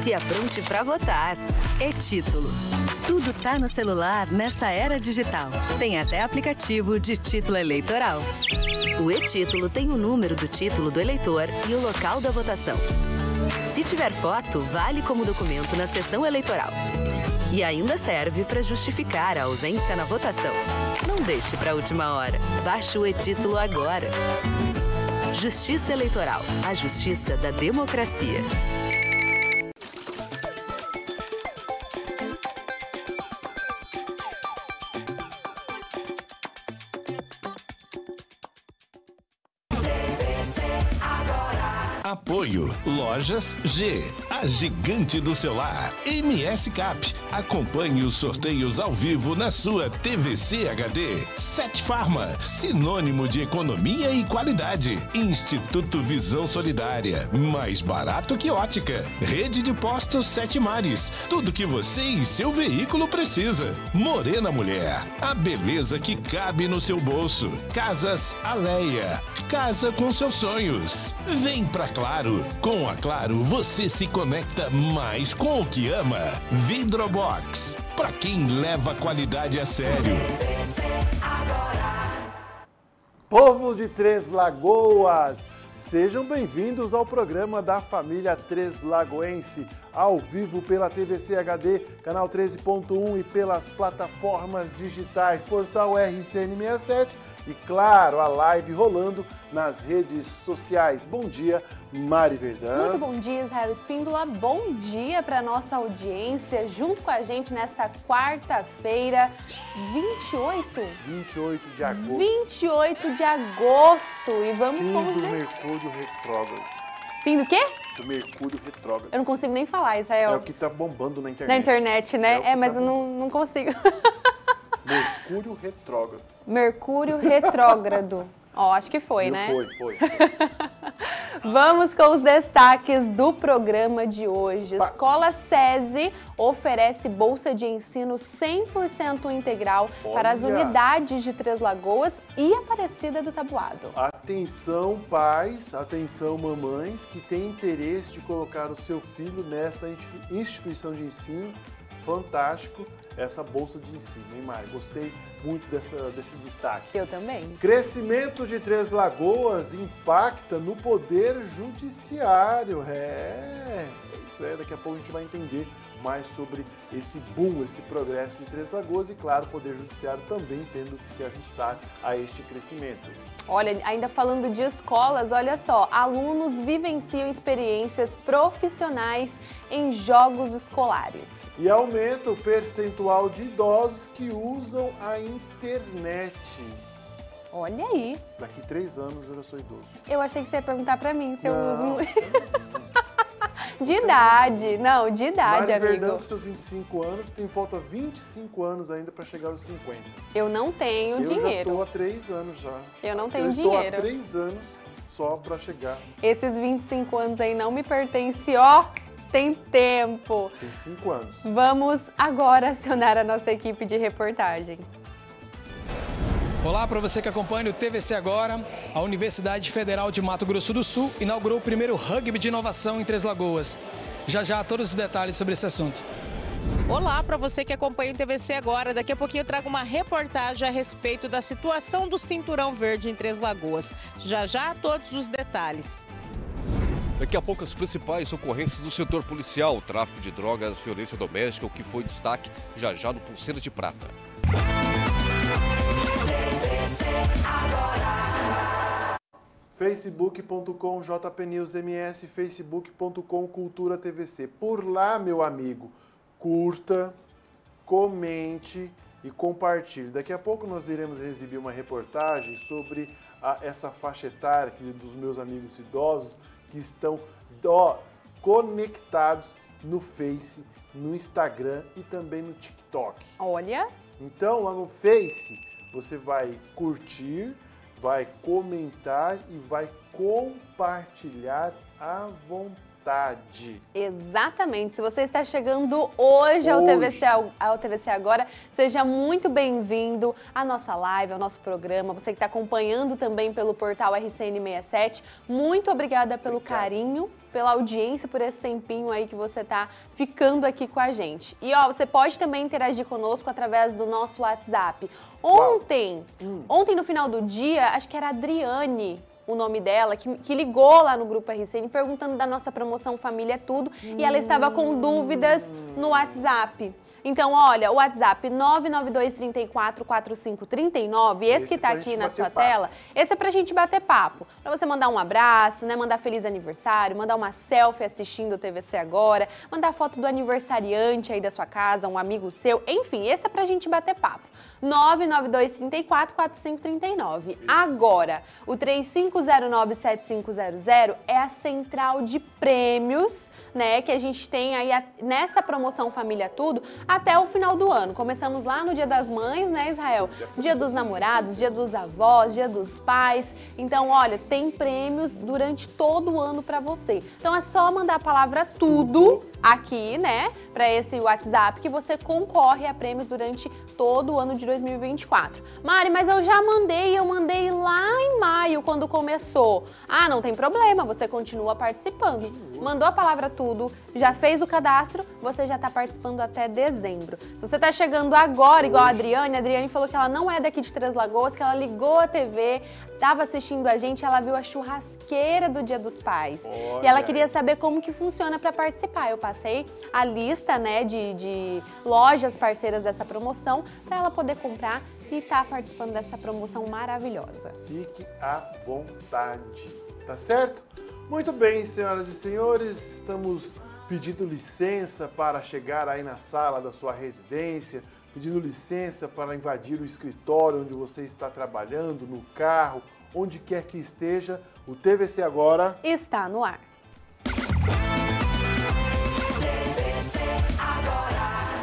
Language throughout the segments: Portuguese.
Se apronte para votar. E-Título. Tudo tá no celular nessa era digital. Tem até aplicativo de título eleitoral. O E-Título tem o número do título do eleitor e o local da votação. Se tiver foto, vale como documento na sessão eleitoral. E ainda serve para justificar a ausência na votação. Não deixe para a última hora. Baixe o E-Título agora. Justiça Eleitoral. A justiça da democracia. Apoio Lojas G, a gigante do celular. MS Cap, acompanhe os sorteios ao vivo na sua TVC HD. Sete Farma, sinônimo de economia e qualidade. Instituto Visão Solidária, mais barato que ótica. Rede de postos Sete Mares, tudo que você e seu veículo precisa. Morena Mulher, a beleza que cabe no seu bolso. Casas Aleia, casa com seus sonhos. Vem pra Claro. Com a Claro, você se conecta mais com o que ama. Vidrobox, pra quem leva a qualidade a sério. Povo de Três Lagoas, sejam bem-vindos ao programa da família Três Lagoense, ao vivo pela TVC HD, canal 13.1 e pelas plataformas digitais, portal RCN67 e, claro, a live rolando nas redes sociais. Bom dia, Mari Verdão. Muito bom dia, Israel Espíndola. Bom dia para nossa audiência, junto com a gente nesta quarta-feira, 28 de agosto. 28 de agosto. E vamos Fim com do os... Mercúrio retrógrado. Fim do quê? Do Mercúrio retrógrado. Eu não consigo nem falar, Israel. É o que tá bombando na internet. Na internet, né? Mas tá eu não consigo. Mercúrio retrógrado. Mercúrio retrógrado. Ó, acho que foi, né? Foi. Vamos com os destaques do programa de hoje. Escola SESI oferece bolsa de ensino 100% integral para as unidades de Três Lagoas e Aparecida do Tabuado. Atenção pais, atenção mamães que têm interesse de colocar o seu filho nesta instituição de ensino. Fantástico essa bolsa de ensino, hein, Mari? Gostei muito desse destaque. Eu também. Crescimento de Três Lagoas impacta no poder judiciário. Pois é, daqui a pouco a gente vai entender mais sobre esse boom, esse progresso de Três Lagoas e, claro, o poder judiciário também tendo que se ajustar a este crescimento. Olha, ainda falando de escolas, olha só, alunos vivenciam experiências profissionais em jogos escolares. E aumenta o percentual de idosos que usam a internet. Olha aí. Daqui 3 anos eu já sou idoso. Eu achei que você ia perguntar pra mim se eu uso muito. De Você idade, não, de idade, Mari amigo. Verdão, com seus 25 anos, tem falta 25 anos ainda para chegar aos 50. Eu não tenho dinheiro. Eu já estou há 3 anos já. Eu não tenho eu dinheiro. estou há 3 anos só para chegar. Esses 25 anos aí não me pertencem, ó, tem tempo. Tem 5 anos. Vamos agora acionar a nossa equipe de reportagem. Olá para você que acompanha o TVC Agora. A Universidade Federal de Mato Grosso do Sul inaugurou o primeiro rugby de inovação em Três Lagoas. Já todos os detalhes sobre esse assunto. Olá para você que acompanha o TVC Agora. Daqui a pouquinho eu trago uma reportagem a respeito da situação do Cinturão Verde em Três Lagoas. Já todos os detalhes. Daqui a pouco as principais ocorrências do setor policial, tráfico de drogas, violência doméstica, o que foi destaque já no Pulseira de Prata. facebook.com jpnewsms, facebook.com Cultura TVC. Por lá, meu amigo, curta, comente e compartilhe. Daqui a pouco nós iremos exibir uma reportagem sobre essa faixa etária dos meus amigos idosos que estão conectados no Face, no Instagram e também no TikTok. Olha! Então, lá no Face, você vai curtir, vai comentar e vai compartilhar à vontade. Exatamente. Se você está chegando hoje ao TVC Agora, seja muito bem-vindo à nossa live, ao nosso programa. Você que está acompanhando também pelo portal RCN67, muito obrigada pelo carinho pela audiência, por esse tempinho aí que você tá ficando aqui com a gente. E ó, você pode também interagir conosco através do nosso WhatsApp. Ontem no final do dia, acho que era a Adriane, o nome dela, que ligou lá no Grupo RCN perguntando da nossa promoção Família Tudo e ela estava com dúvidas no WhatsApp. Então, olha, o WhatsApp 992344539, esse que tá aqui na sua tela, esse é pra gente bater papo. Pra você mandar um abraço, né, mandar feliz aniversário, mandar uma selfie assistindo o TVC Agora, mandar foto do aniversariante aí da sua casa, um amigo seu, enfim, esse é pra gente bater papo. 992344539. Agora, o 35097500 é a central de prêmios, né, que a gente tem aí nessa promoção Família Tudo até o final do ano. Começamos lá no Dia das Mães, né, Israel? Dia dos namorados, Dia dos avós, Dia dos pais. Então, olha, tem prêmios durante todo o ano para você. Então, é só mandar a palavra tudo aqui, né, para esse WhatsApp que você concorre a prêmios durante todo o ano de 2024. Mari, mas eu mandei lá em maio, quando começou. Ah, não tem problema, você continua participando. Mandou a palavra tudo, já fez o cadastro, você já está participando até dezembro. Se você está chegando agora, igual a Adriane falou que ela não é daqui de Três Lagoas, que ela ligou a TV, estava assistindo a gente, ela viu a churrasqueira do Dia dos Pais. E ela queria saber como que funciona para participar. Eu passei a lista, né, de lojas parceiras dessa promoção para ela poder comprar e estar participando dessa promoção maravilhosa. Fique à vontade, tá certo? Muito bem, senhoras e senhores, estamos pedindo licença para chegar aí na sala da sua residência, pedindo licença para invadir o escritório onde você está trabalhando, no carro, onde quer que esteja. O TVC Agora está no ar. TVC Agora.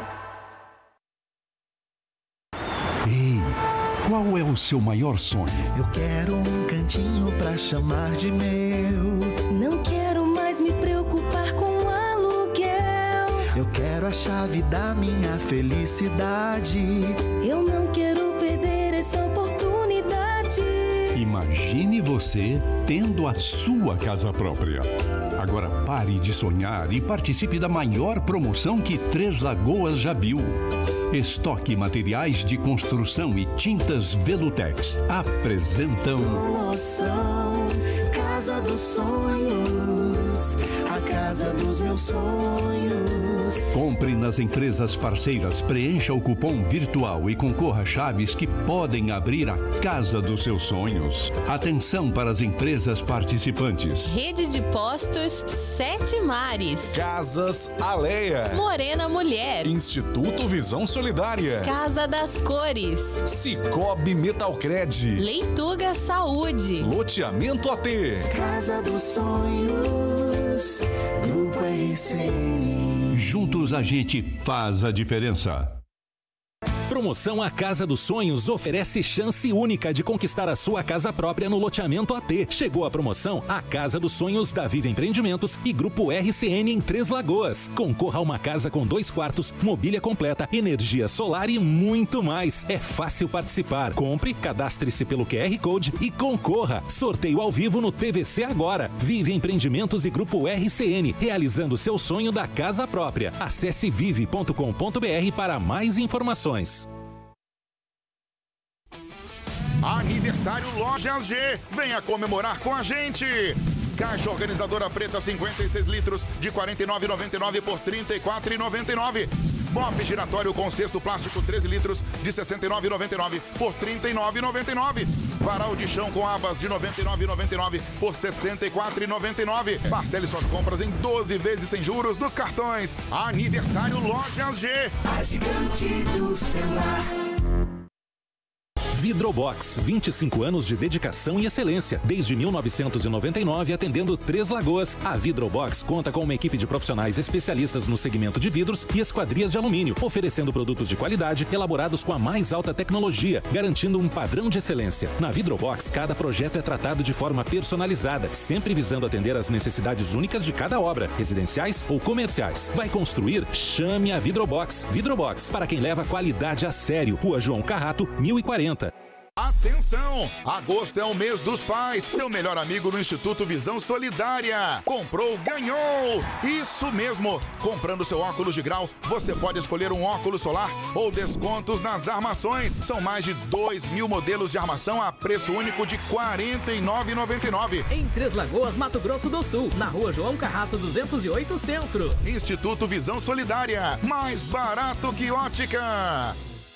Ei, qual é o seu maior sonho? Eu quero um cantinho pra chamar de meu. Não quero mais me preocupar com o aluguel. Eu quero a chave da minha felicidade. Eu não quero perder essa oportunidade. Imagine você tendo a sua casa própria. Agora pare de sonhar e participe da maior promoção que Três Lagoas já viu. Estoque Materiais de Construção e Tintas Velutex apresentam Promoção Casa dos Sonhos, a casa dos meus sonhos. Compre nas empresas parceiras, preencha o cupom virtual e concorra a chaves que podem abrir a casa dos seus sonhos. Atenção para as empresas participantes. Rede de Postos Sete Mares, Casas Aleia, Morena Mulher, Instituto Visão Solidária, Casa das Cores, Cicobi Metalcred, Leituga Saúde, Loteamento AT, Casa dos Sonhos, Grupo RCN. Juntos a gente faz a diferença. Promoção A Casa dos Sonhos oferece chance única de conquistar a sua casa própria no loteamento AT. Chegou a promoção A Casa dos Sonhos da Viva Empreendimentos e Grupo RCN em Três Lagoas. Concorra a uma casa com 2 quartos, mobília completa, energia solar e muito mais. É fácil participar. Compre, cadastre-se pelo QR Code e concorra. Sorteio ao vivo no TVC Agora. Vive Empreendimentos e Grupo RCN, realizando seu sonho da casa própria. Acesse vive.com.br para mais informações. Aniversário Lojas G. Venha comemorar com a gente. Caixa organizadora preta 56 litros de R$ 49,99 por R$ 34,99. Mop giratório com cesto plástico 13 litros de R$ 69,99 por R$ 39,99. Varal de chão com abas de R$ 99,99 por R$ 64,99. Parcele suas compras em 12 vezes sem juros nos cartões. Aniversário Lojas G. A gigante do celular. Vidrobox, 25 anos de dedicação e excelência. Desde 1999, atendendo Três Lagoas, a Vidrobox conta com uma equipe de profissionais especialistas no segmento de vidros e esquadrias de alumínio, oferecendo produtos de qualidade elaborados com a mais alta tecnologia, garantindo um padrão de excelência. Na Vidrobox, cada projeto é tratado de forma personalizada, sempre visando atender às necessidades únicas de cada obra, residenciais ou comerciais. Vai construir? Chame a Vidrobox. Vidrobox, para quem leva qualidade a sério. Rua João Carrato, 1040. AT Atenção! Agosto é o mês dos pais. Seu melhor amigo no Instituto Visão Solidária. Comprou, ganhou! Isso mesmo! Comprando seu óculos de grau, você pode escolher um óculos solar ou descontos nas armações. São mais de 2.000 modelos de armação a preço único de R$ 49,99. Em Três Lagoas, Mato Grosso do Sul, na rua João Carrato 208 Centro. Instituto Visão Solidária. Mais barato que ótica.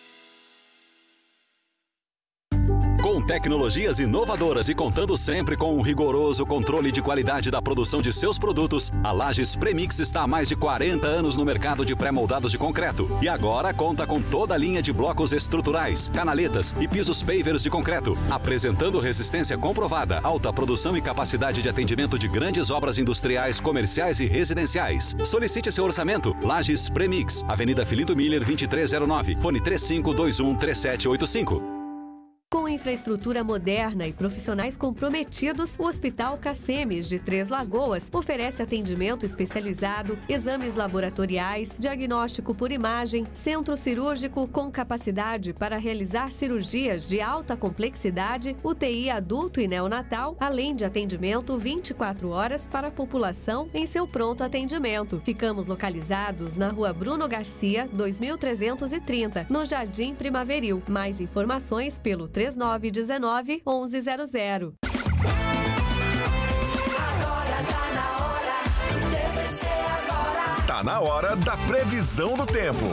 Com tecnologias inovadoras e contando sempre com um rigoroso controle de qualidade da produção de seus produtos, a Lages Premix está há mais de 40 anos no mercado de pré-moldados de concreto e agora conta com toda a linha de blocos estruturais, canaletas e pisos pavers de concreto, apresentando resistência comprovada, alta produção e capacidade de atendimento de grandes obras industriais, comerciais e residenciais. Solicite seu orçamento. Lages Premix, Avenida Filinto Miller 2309, fone 35213785. Com infraestrutura moderna e profissionais comprometidos, o Hospital Cacemes de Três Lagoas oferece atendimento especializado, exames laboratoriais, diagnóstico por imagem, centro cirúrgico com capacidade para realizar cirurgias de alta complexidade, UTI adulto e neonatal, além de atendimento 24 horas para a população em seu pronto atendimento. Ficamos localizados na Rua Bruno Garcia, 2330, no Jardim Primaveril. Mais informações pelo 3919-1100. Tá na hora da previsão do tempo.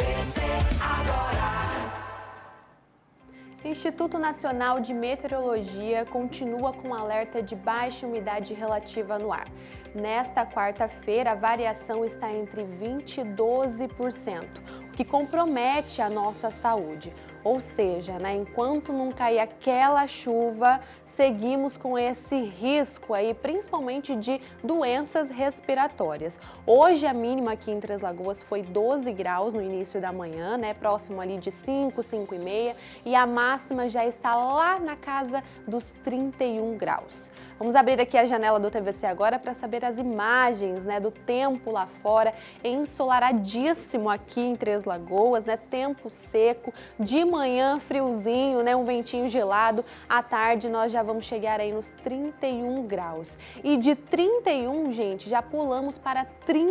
Instituto Nacional de Meteorologia continua com alerta de baixa umidade relativa no ar. Nesta quarta-feira, a variação está entre 20% e 12%, o que compromete a nossa saúde. Ou seja, enquanto não cair aquela chuva, seguimos com esse risco aí, principalmente de doenças respiratórias. Hoje a mínima aqui em Três Lagoas foi 12 graus no início da manhã, próximo ali de 5, 5,5, e a máxima já está lá na casa dos 31 graus. Vamos abrir aqui a janela do TVC agora para saber as imagens do tempo lá fora, ensolaradíssimo aqui em Três Lagoas, tempo seco, de manhã friozinho, um ventinho gelado, à tarde nós já vamos chegar aí nos 31 graus. E de 31, gente, já pulamos para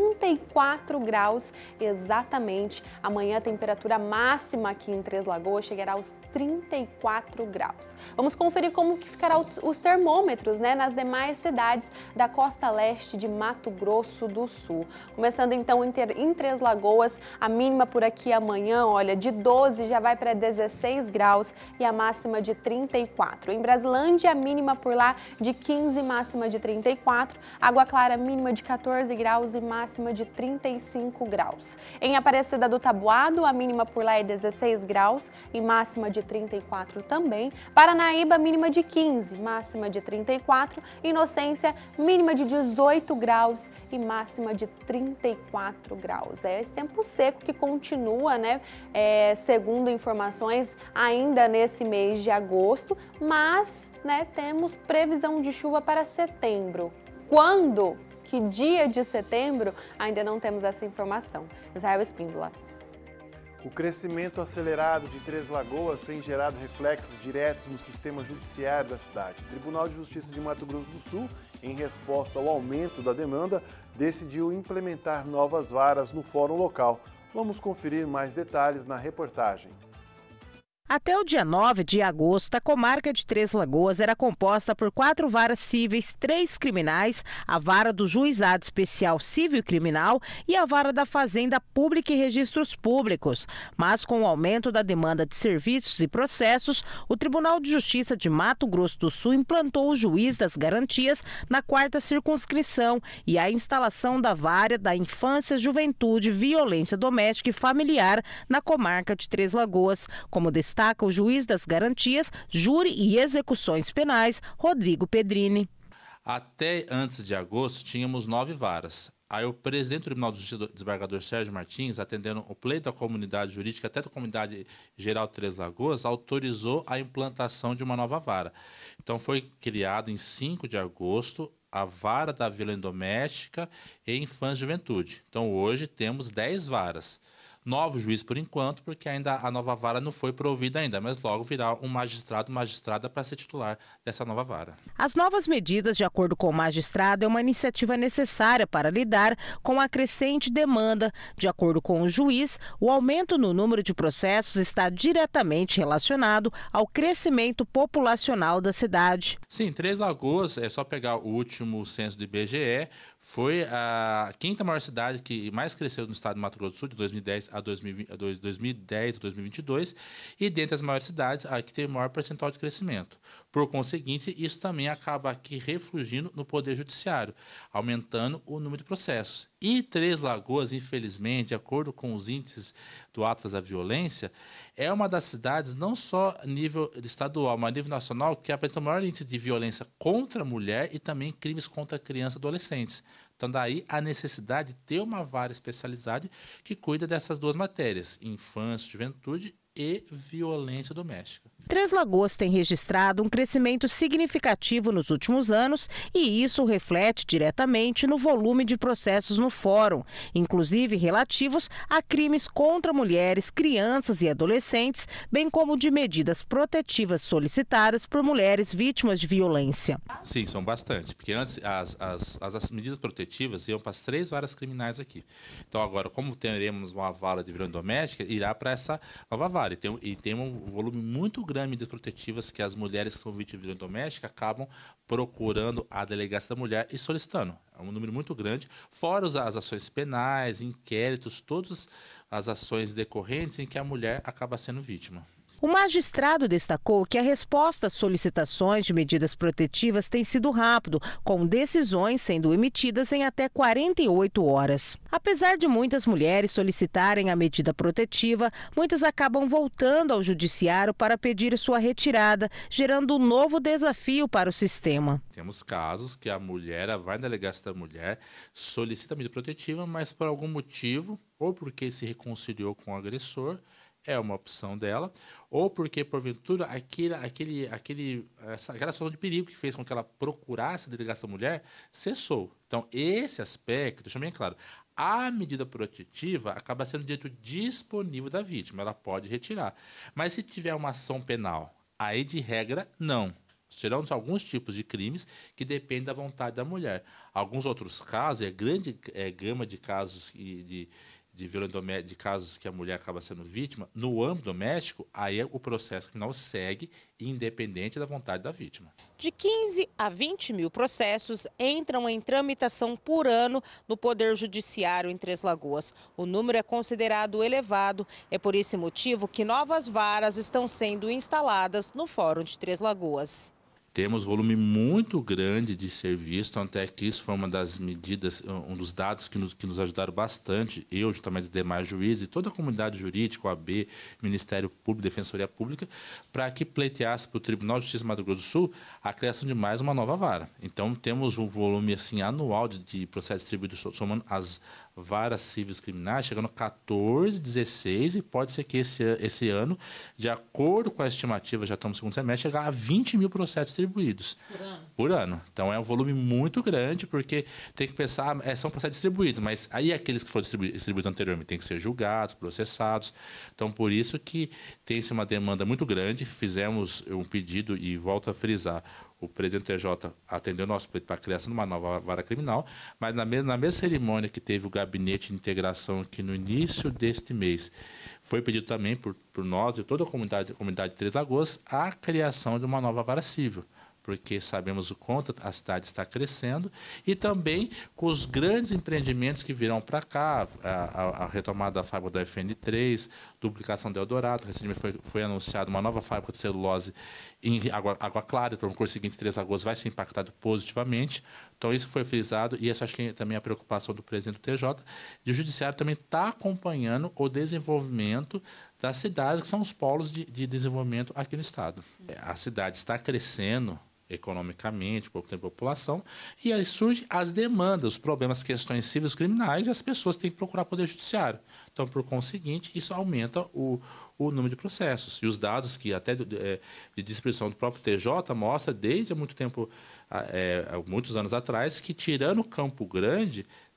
34 graus exatamente. Amanhã a temperatura máxima aqui em Três Lagoas chegará aos 34 graus. Vamos conferir como que ficará os termômetros, nas demais cidades da costa leste de Mato Grosso do Sul. Começando então em Três Lagoas, a mínima por aqui amanhã, olha, de 12 já vai para 16 graus e a máxima de 34. Em Brasilândia, a mínima por lá de 15, máxima de 34. Água Clara, mínima de 14 graus e máxima de 35 graus. Em Aparecida do Taboado, a mínima por lá é 16 graus e máxima de 34 também. Paranaíba, mínima de 15, máxima de 34. Inocência, mínima de 18 graus e máxima de 34 graus. É esse tempo seco que continua, segundo informações, ainda nesse mês de agosto, mas temos previsão de chuva para setembro. Quando? Que dia de setembro? Ainda não temos essa informação. Israel Espíndola. O crescimento acelerado de Três Lagoas tem gerado reflexos diretos no sistema judiciário da cidade. O Tribunal de Justiça de Mato Grosso do Sul, em resposta ao aumento da demanda, decidiu implementar novas varas no fórum local. Vamos conferir mais detalhes na reportagem. Até o dia 9 de agosto, a comarca de Três Lagoas era composta por 4 varas cíveis, 3 criminais, a vara do Juizado Especial Civil e Criminal e a vara da Fazenda Pública e Registros Públicos. Mas com o aumento da demanda de serviços e processos, o Tribunal de Justiça de Mato Grosso do Sul implantou o Juiz das Garantias na 4ª circunscrição e a instalação da vara da Infância, Juventude, Violência Doméstica e Familiar na comarca de Três Lagoas, como destaca o Juiz das Garantias, Júri e Execuções Penais, Rodrigo Pedrini. Até antes de agosto, tínhamos 9 varas. Aí o presidente do Tribunal de Justiça, o desembargador Sérgio Martins, atendendo o pleito da comunidade jurídica, até da comunidade geral de Três Lagoas, autorizou a implantação de uma nova vara. Então foi criado em 5 de agosto a vara da violência doméstica e infância e juventude. Então hoje temos 10 varas. novo juiz por enquanto, porque ainda a nova vara não foi provida ainda, mas logo virá um magistrado, magistrada para ser titular dessa nova vara. As novas medidas, de acordo com o magistrado, é uma iniciativa necessária para lidar com a crescente demanda. De acordo com o juiz, o aumento no número de processos está diretamente relacionado ao crescimento populacional da cidade. Sim, Três Lagoas, é só pegar o último censo do IBGE, foi a quinta maior cidade que mais cresceu no estado do Mato Grosso do Sul, de 2010 a 2022, e dentre as maiores cidades, a que teve maior percentual de crescimento. Por conseguinte, isso também acaba aqui refluindo no Poder Judiciário, aumentando o número de processos. E Três Lagoas, infelizmente, de acordo com os índices do Atlas da Violência, é uma das cidades, não só a nível estadual, mas a nível nacional, que apresenta o maior índice de violência contra a mulher e também crimes contra crianças e adolescentes. Então, daí a necessidade de ter uma vara especializada que cuida dessas duas matérias, infância, juventude e violência doméstica. Três Lagoas tem registrado um crescimento significativo nos últimos anos e isso reflete diretamente no volume de processos no fórum, inclusive relativos a crimes contra mulheres, crianças e adolescentes, bem como de medidas protetivas solicitadas por mulheres vítimas de violência. Sim, são bastante, porque antes as medidas protetivas iam para as 3 varas criminais aqui. Então agora, como teremos uma vara de violência doméstica, irá para essa nova vara. E tem um volume muito grande de medidas protetivas que as mulheres que são vítimas de violência doméstica acabam procurando a delegacia da mulher e solicitando. É um número muito grande, fora as ações penais, inquéritos, todas as ações decorrentes em que a mulher acaba sendo vítima. O magistrado destacou que a resposta às solicitações de medidas protetivas tem sido rápido, com decisões sendo emitidas em até 48 horas. Apesar de muitas mulheres solicitarem a medida protetiva, muitas acabam voltando ao judiciário para pedir sua retirada, gerando um novo desafio para o sistema. Temos casos que a mulher vai na delegacia da mulher, solicita a medida protetiva, mas por algum motivo, ou porque se reconciliou com o agressor, é uma opção dela, ou porque, porventura, aquela situação de perigo que fez com que ela procurasse a delegacia da mulher cessou. Então, esse aspecto, deixa bem claro, a medida protetiva acaba sendo direito disponível da vítima, ela pode retirar. Mas se tiver uma ação penal, aí de regra, não. Serão alguns tipos de crimes que dependem da vontade da mulher. Alguns outros casos, grande gama de casos de violência doméstica, de casos que a mulher acaba sendo vítima, no âmbito doméstico, aí o processo criminal segue independente da vontade da vítima. De 15 a 20 mil processos entram em tramitação por ano no Poder Judiciário em Três Lagoas. O número é considerado elevado, é por esse motivo que novas varas estão sendo instaladas no Fórum de Três Lagoas. Temos volume muito grande de serviço, tanto é que isso foi uma das medidas, um dos dados que nos ajudaram bastante, eu, juntamente com os demais juízes e toda a comunidade jurídica, OAB, Ministério Público, Defensoria Pública, para que pleiteasse para o Tribunal de Justiça do Mato Grosso do Sul a criação de mais uma nova vara. Então, temos um volume assim, anual de processos distribuídos, somando as varas cíveis criminais, chegando a 14, 16, e pode ser que esse ano, de acordo com a estimativa, já estamos no segundo semestre, chegar a 20 mil processos distribuídos por ano. Então é um volume muito grande, porque tem que pensar, são processos distribuídos, mas aí aqueles que foram distribuídos anteriormente têm que ser julgados, processados. Então por isso que tem-se uma demanda muito grande, fizemos um pedido e volto a frisar, o presidente TJ atendeu o nosso pedido para a criação de uma nova vara criminal, mas na mesma cerimônia que teve o gabinete de integração aqui no início deste mês, foi pedido também por nós e toda a comunidade de Três Lagoas a criação de uma nova vara civil, porque sabemos o quanto a cidade está crescendo e também com os grandes empreendimentos que virão para cá, a retomada da fábrica da FN3, duplicação do Eldorado, recentemente foi anunciada uma nova fábrica de celulose em Água Clara, então o curso seguinte, Três Lagoas, vai ser impactado positivamente. Então isso foi frisado e essa acho que também é a preocupação do presidente do TJ, de o Judiciário também está acompanhando o desenvolvimento das cidades, que são os polos de desenvolvimento aqui no estado. A cidade está crescendo economicamente, tem população, e aí surgem as demandas, os problemas, questões cíveis criminais, e as pessoas têm que procurar poder judiciário. Então, por conseguinte, isso aumenta o número de processos. E os dados que até de distribuição do próprio TJ mostra desde há muito tempo, muitos anos atrás, que tirando Campo Grande,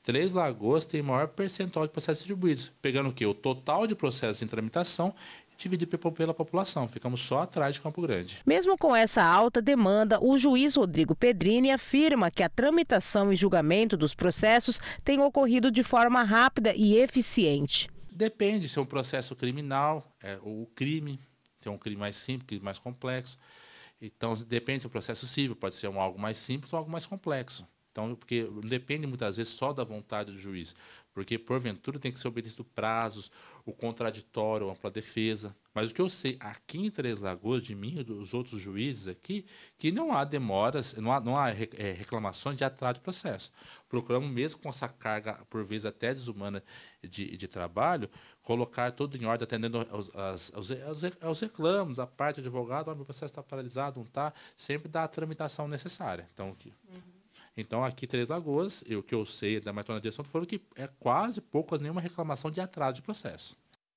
Três Lagoas tem maior percentual de processos distribuídos, pegando o quê? O total de processos em tramitação e dividido pela população. Ficamos só atrás de Campo Grande. Mesmo com essa alta demanda, o juiz Rodrigo Pedrini afirma que a tramitação e julgamento dos processos tem ocorrido de forma rápida e eficiente. Depende se é um processo criminal, ou crime, se é um crime mais simples, crime mais complexo. Então, depende se é um processo civil, pode ser algo mais simples ou algo mais complexo. Então, porque depende muitas vezes só da vontade do juiz, porque porventura tem que ser obedecido prazos, o contraditório, a ampla defesa. Mas o que eu sei aqui em Três Lagoas, de mim e dos outros juízes aqui, que não há demoras, não há reclamações de atraso de processo. Procuramos, mesmo com essa carga, por vezes até desumana, de trabalho, colocar tudo em ordem, atendendo aos reclamos, a parte do advogado, meu processo está paralisado, não está, sempre dá a tramitação necessária. Então, aqui em Três Lagoas, o que eu sei da matéria na direção foram que é quase poucas nenhuma reclamação de atraso de processo.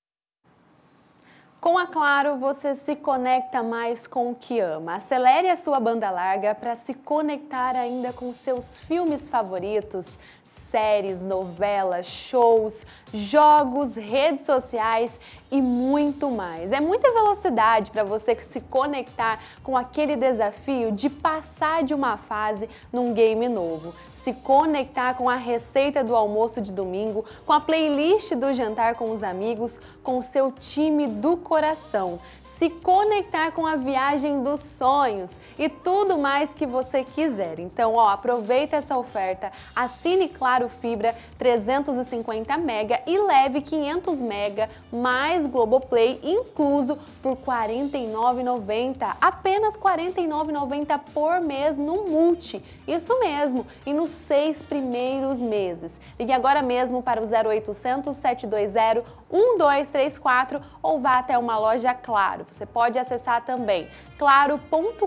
Com a Claro, você se conecta mais com o que ama. Acelere a sua banda larga para se conectar ainda com seus filmes favoritos, séries, novelas, shows, jogos, redes sociais e muito mais. É muita velocidade para você se conectar com aquele desafio de passar de uma fase num game novo. Se conectar com a receita do almoço de domingo, com a playlist do jantar com os amigos, com o seu time do coração. Se conectar com a viagem dos sonhos e tudo mais que você quiser. Então, aproveita essa oferta, assine Claro Fibra 350 mega e leve 500 mega mais Globoplay incluso por R$ 49,90. Apenas R$ 49,90 por mês no Multi. Isso mesmo, e nos 6 primeiros meses. Ligue agora mesmo para o 0800 720 1234 ou vá até uma loja Claro. Você pode acessar também claro.com.br,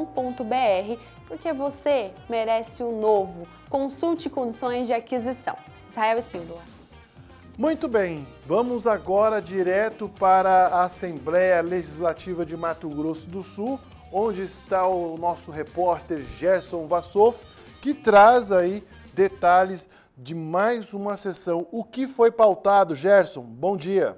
porque você merece o novo. Consulte condições de aquisição. Israel Espíndola. Muito bem, vamos agora direto para a Assembleia Legislativa de Mato Grosso do Sul, onde está o nosso repórter Gerson Vassoff, que traz aí detalhes de mais uma sessão. O que foi pautado, Gerson? Bom dia.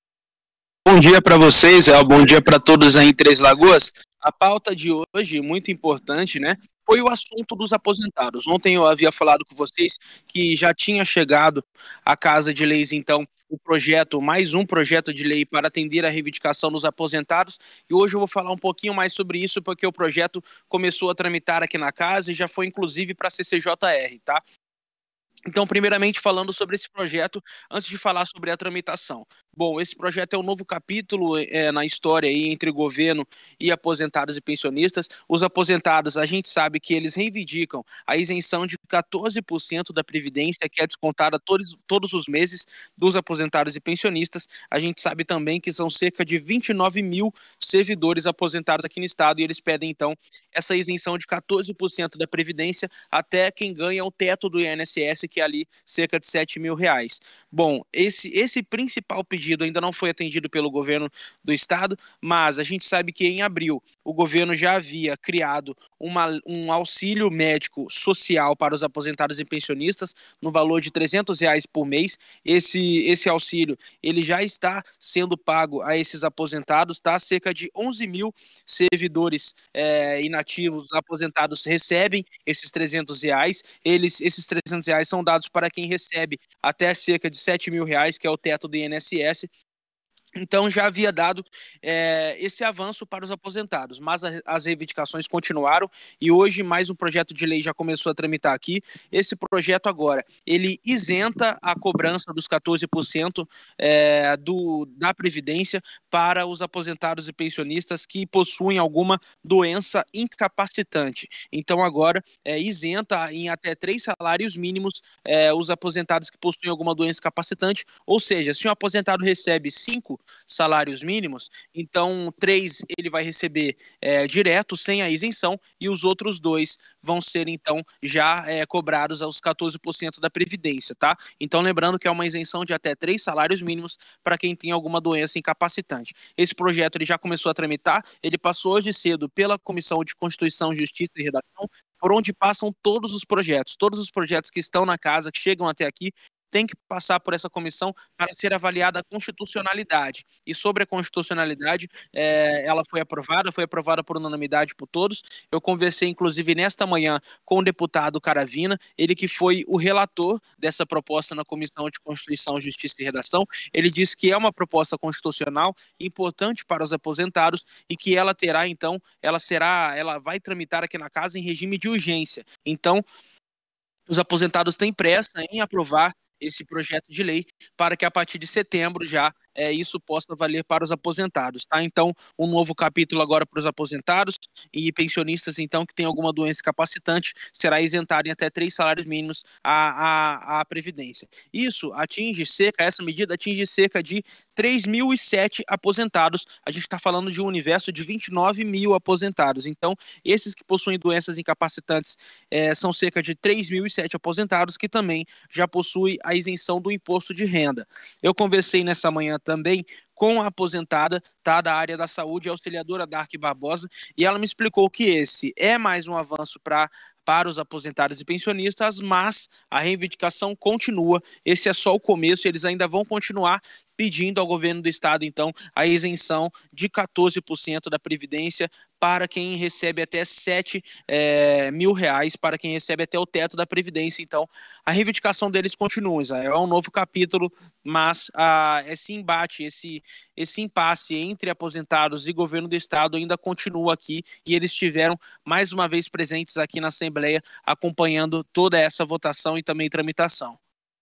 Bom dia para vocês, bom dia para todos aí em Três Lagoas. A pauta de hoje, muito importante, né? Foi o assunto dos aposentados. Ontem eu havia falado com vocês que já tinha chegado à Casa de Leis, então, o projeto, mais um projeto de lei para atender a reivindicação dos aposentados. E hoje eu vou falar um pouquinho mais sobre isso, porque o projeto começou a tramitar aqui na casa e já foi, inclusive, para a CCJR, tá? Então, primeiramente, falando sobre esse projeto, antes de falar sobre a tramitação. Bom, esse projeto é um novo capítulo na história aí entre governo e aposentados e pensionistas. Os aposentados, a gente sabe que eles reivindicam a isenção de 14% da Previdência, que é descontada todos os meses dos aposentados e pensionistas. A gente sabe também que são cerca de 29 mil servidores aposentados aqui no estado e eles pedem, então, essa isenção de 14% da Previdência até quem ganha o teto do INSS, que é ali cerca de R$7 mil. Bom, esse principal pedido ainda não foi atendido pelo governo do estado, mas a gente sabe que em abril o governo já havia criado um auxílio médico social para os aposentados e pensionistas no valor de R$300 por mês. Esse auxílio ele já está sendo pago a esses aposentados, tá? Cerca de 11 mil servidores inativos aposentados recebem esses R$300. Esses R$300 são dados para quem recebe até cerca de R$7 mil, que é o teto do INSS. Então já havia dado esse avanço para os aposentados, mas as reivindicações continuaram e hoje mais um projeto de lei já começou a tramitar aqui. Esse projeto agora, ele isenta a cobrança dos 14% da Previdência para os aposentados e pensionistas que possuem alguma doença incapacitante. Então agora isenta em até 3 salários mínimos os aposentados que possuem alguma doença incapacitante, ou seja, se um aposentado recebe 5 salários mínimos, então 3 ele vai receber direto, sem a isenção, e os outros 2 vão ser então já cobrados aos 14% da Previdência, tá? Então lembrando que é uma isenção de até 3 salários mínimos para quem tem alguma doença incapacitante. Esse projeto ele já começou a tramitar, ele passou hoje cedo pela Comissão de Constituição, Justiça e Redação, por onde passam todos os projetos que estão na casa, que chegam até aqui, tem que passar por essa comissão para ser avaliada a constitucionalidade. E sobre a constitucionalidade, ela foi aprovada por unanimidade por todos. Eu conversei, inclusive, nesta manhã com o deputado Caravina, ele que foi o relator dessa proposta na Comissão de Constituição, Justiça e Redação. Ele disse que é uma proposta constitucional importante para os aposentados e que ela terá, então, ela vai tramitar aqui na casa em regime de urgência. Então, os aposentados têm pressa em aprovar esse projeto de lei para que a partir de setembro já isso possa valer para os aposentados, tá? Então, um novo capítulo agora para os aposentados e pensionistas, então, que tem alguma doença capacitante, será isentado em até 3 salários mínimos a Previdência. Essa medida atinge cerca de 3.007 aposentados. A gente está falando de um universo de 29 mil aposentados. Então, esses que possuem doenças incapacitantes são cerca de 3.007 aposentados que também já possuem a isenção do imposto de renda. Eu conversei nessa manhã também com a aposentada, tá, da área da saúde, a auxiliadora Dark Barbosa, e ela me explicou que esse é mais um avanço para os aposentados e pensionistas, mas a reivindicação continua. Esse é só o começo, eles ainda vão continuar pedindo ao governo do estado, então, a isenção de 14% da Previdência para quem recebe até 7 mil reais, para quem recebe até o teto da Previdência. Então, a reivindicação deles continua, é um novo capítulo, mas esse embate, esse impasse entre aposentados e governo do estado ainda continua aqui, e eles estiveram mais uma vez presentes aqui na Assembleia, acompanhando toda essa votação e também tramitação.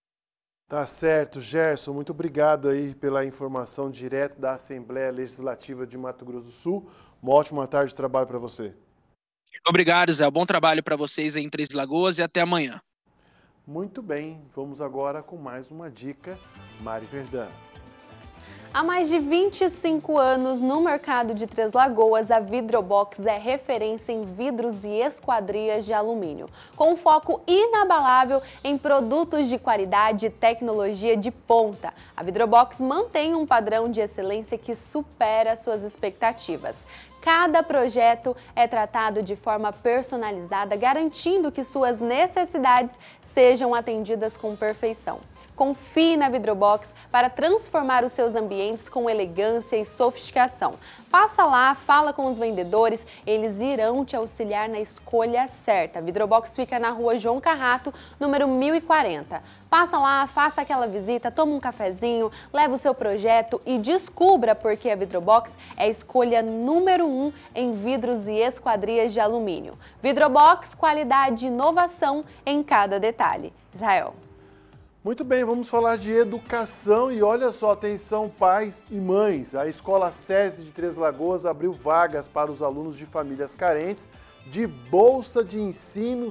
Tá certo, Gerson, muito obrigado aí pela informação direto da Assembleia Legislativa de Mato Grosso do Sul. Uma ótima tarde de trabalho para você. Obrigado, Zé. Bom trabalho para vocês aí em Três Lagoas e até amanhã. Muito bem, vamos agora com mais uma dica, Mari Verdão. Há mais de 25 anos no mercado de Três Lagoas, a Vidrobox é referência em vidros e esquadrias de alumínio, com um foco inabalável em produtos de qualidade e tecnologia de ponta. A Vidrobox mantém um padrão de excelência que supera suas expectativas. Cada projeto é tratado de forma personalizada, garantindo que suas necessidades sejam atendidas com perfeição. Confie na Vidrobox para transformar os seus ambientes com elegância e sofisticação. Passa lá, fala com os vendedores, eles irão te auxiliar na escolha certa. A Vidrobox fica na rua João Carrato, número 1040. Passa lá, faça aquela visita, toma um cafezinho, leva o seu projeto e descubra por que a Vidrobox é a escolha número 1 em vidros e esquadrias de alumínio. Vidrobox, qualidade e inovação em cada detalhe. Israel. Muito bem, vamos falar de educação e olha só, atenção pais e mães. A Escola SESI de Três Lagoas abriu vagas para os alunos de famílias carentes de bolsa de ensino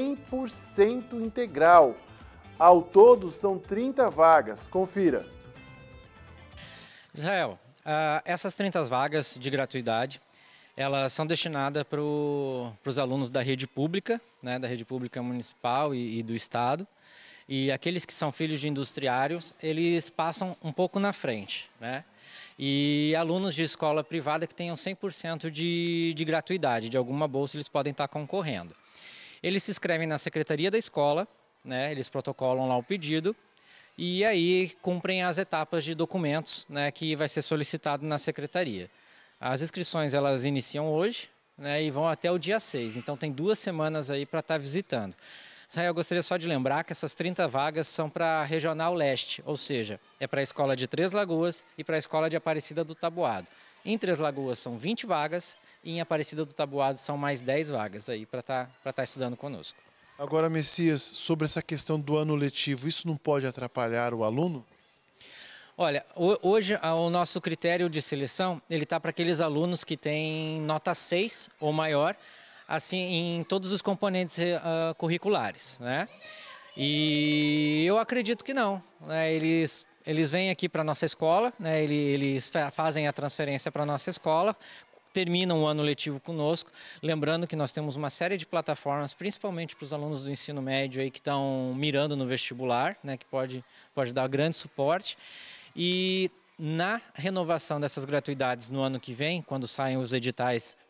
100% integral. Ao todo, são 30 vagas. Confira. Israel, essas 30 vagas de gratuidade, elas são destinadas para os alunos da rede pública, né, da rede pública municipal e do estado. E aqueles que são filhos de industriários, eles passam um pouco na frente, né? E alunos de escola privada que tenham 100% de gratuidade, de alguma bolsa, eles podem estar concorrendo. Eles se inscrevem na secretaria da escola, né? Eles protocolam lá o pedido e aí cumprem as etapas de documentos, né, que vai ser solicitado na secretaria. As inscrições elas iniciam hoje, né, e vão até o dia 6, então tem 2 semanas aí para estar visitando. Eu gostaria só de lembrar que essas 30 vagas são para a Regional Leste, ou seja, é para a Escola de Três Lagoas e para a Escola de Aparecida do Taboado. Em Três Lagoas são 20 vagas e em Aparecida do Taboado são mais 10 vagas aí para estar estudando conosco. Agora, Messias, sobre essa questão do ano letivo, isso não pode atrapalhar o aluno? Olha, hoje o nosso critério de seleção, ele está para aqueles alunos que têm nota 6 ou maior, assim, em todos os componentes curriculares, né? E eu acredito que não, né? Eles vêm aqui para a nossa escola, né? Eles fazem a transferência para a nossa escola, terminam o ano letivo conosco, lembrando que nós temos uma série de plataformas, principalmente para os alunos do ensino médio aí que estão mirando no vestibular, né? Que pode dar grande suporte. E na renovação dessas gratuidades no ano que vem, quando saem os editais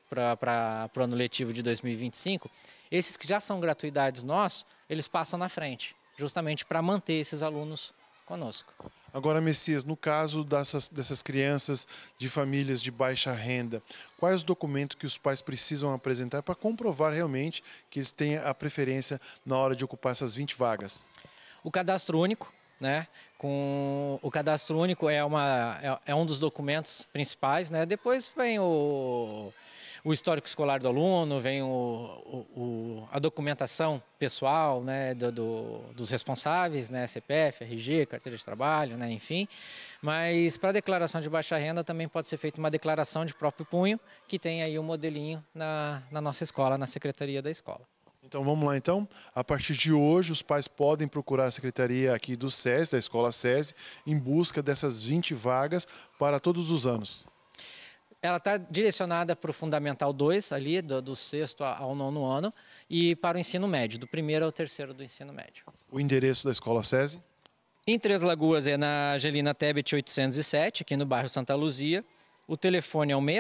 para o ano letivo de 2025, esses que já são gratuidades nossos, eles passam na frente, justamente para manter esses alunos conosco. Agora, Messias, no caso dessas crianças de famílias de baixa renda, quais os documentos que os pais precisam apresentar para comprovar realmente que eles têm a preferência na hora de ocupar essas 20 vagas? O cadastro único, né? O cadastro único é um dos documentos principais, né? Depois vem o histórico escolar do aluno, vem a documentação pessoal, né, dos responsáveis, né, CPF, RG, carteira de trabalho, né, enfim. Mas para a declaração de baixa renda também pode ser feita uma declaração de próprio punho, que tem aí um modelinho na nossa escola, na secretaria da escola. Então vamos lá então. A partir de hoje os pais podem procurar a secretaria aqui do SESI, da escola SESI, em busca dessas 20 vagas para todos os anos. Ela está direcionada para o Fundamental 2, ali, do 6º ao 9º ano, e para o ensino médio, do 1º ao 3º do ensino médio. O endereço da escola SESI? Em Três Lagoas é na Angelina Tebet 807, aqui no bairro Santa Luzia. O telefone é o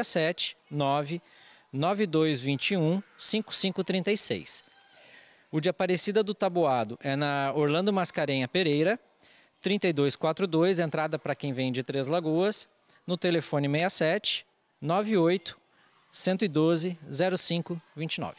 679-9221-5536. O de Aparecida do Taboado é na Orlando Mascarenha Pereira, 3242, entrada para quem vem de Três Lagoas, no telefone 67 98 112 0529.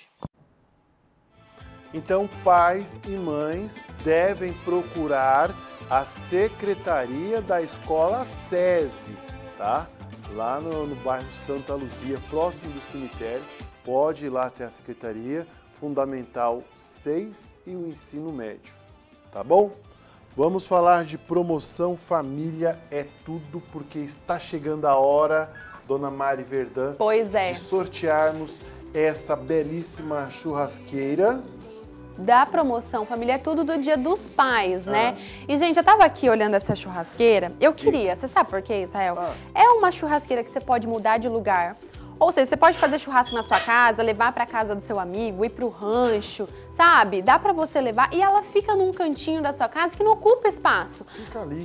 Então, pais e mães devem procurar a secretaria da escola SESI, tá? Lá no bairro Santa Luzia, próximo do cemitério. Pode ir lá até a secretaria, Fundamental 6 e o ensino médio, tá bom? Vamos falar de promoção Família é Tudo, porque está chegando a hora, Dona Mari Verdã, de sortearmos essa belíssima churrasqueira. Da promoção Família é Tudo do Dia dos Pais, né? E, gente, eu tava aqui olhando essa churrasqueira, eu queria, você sabe por quê, Israel? É uma churrasqueira que você pode mudar de lugar. Ou seja, você pode fazer churrasco na sua casa, levar para casa do seu amigo, ir pro rancho, sabe? Dá para você levar e ela fica num cantinho da sua casa que não ocupa espaço. Fica ali.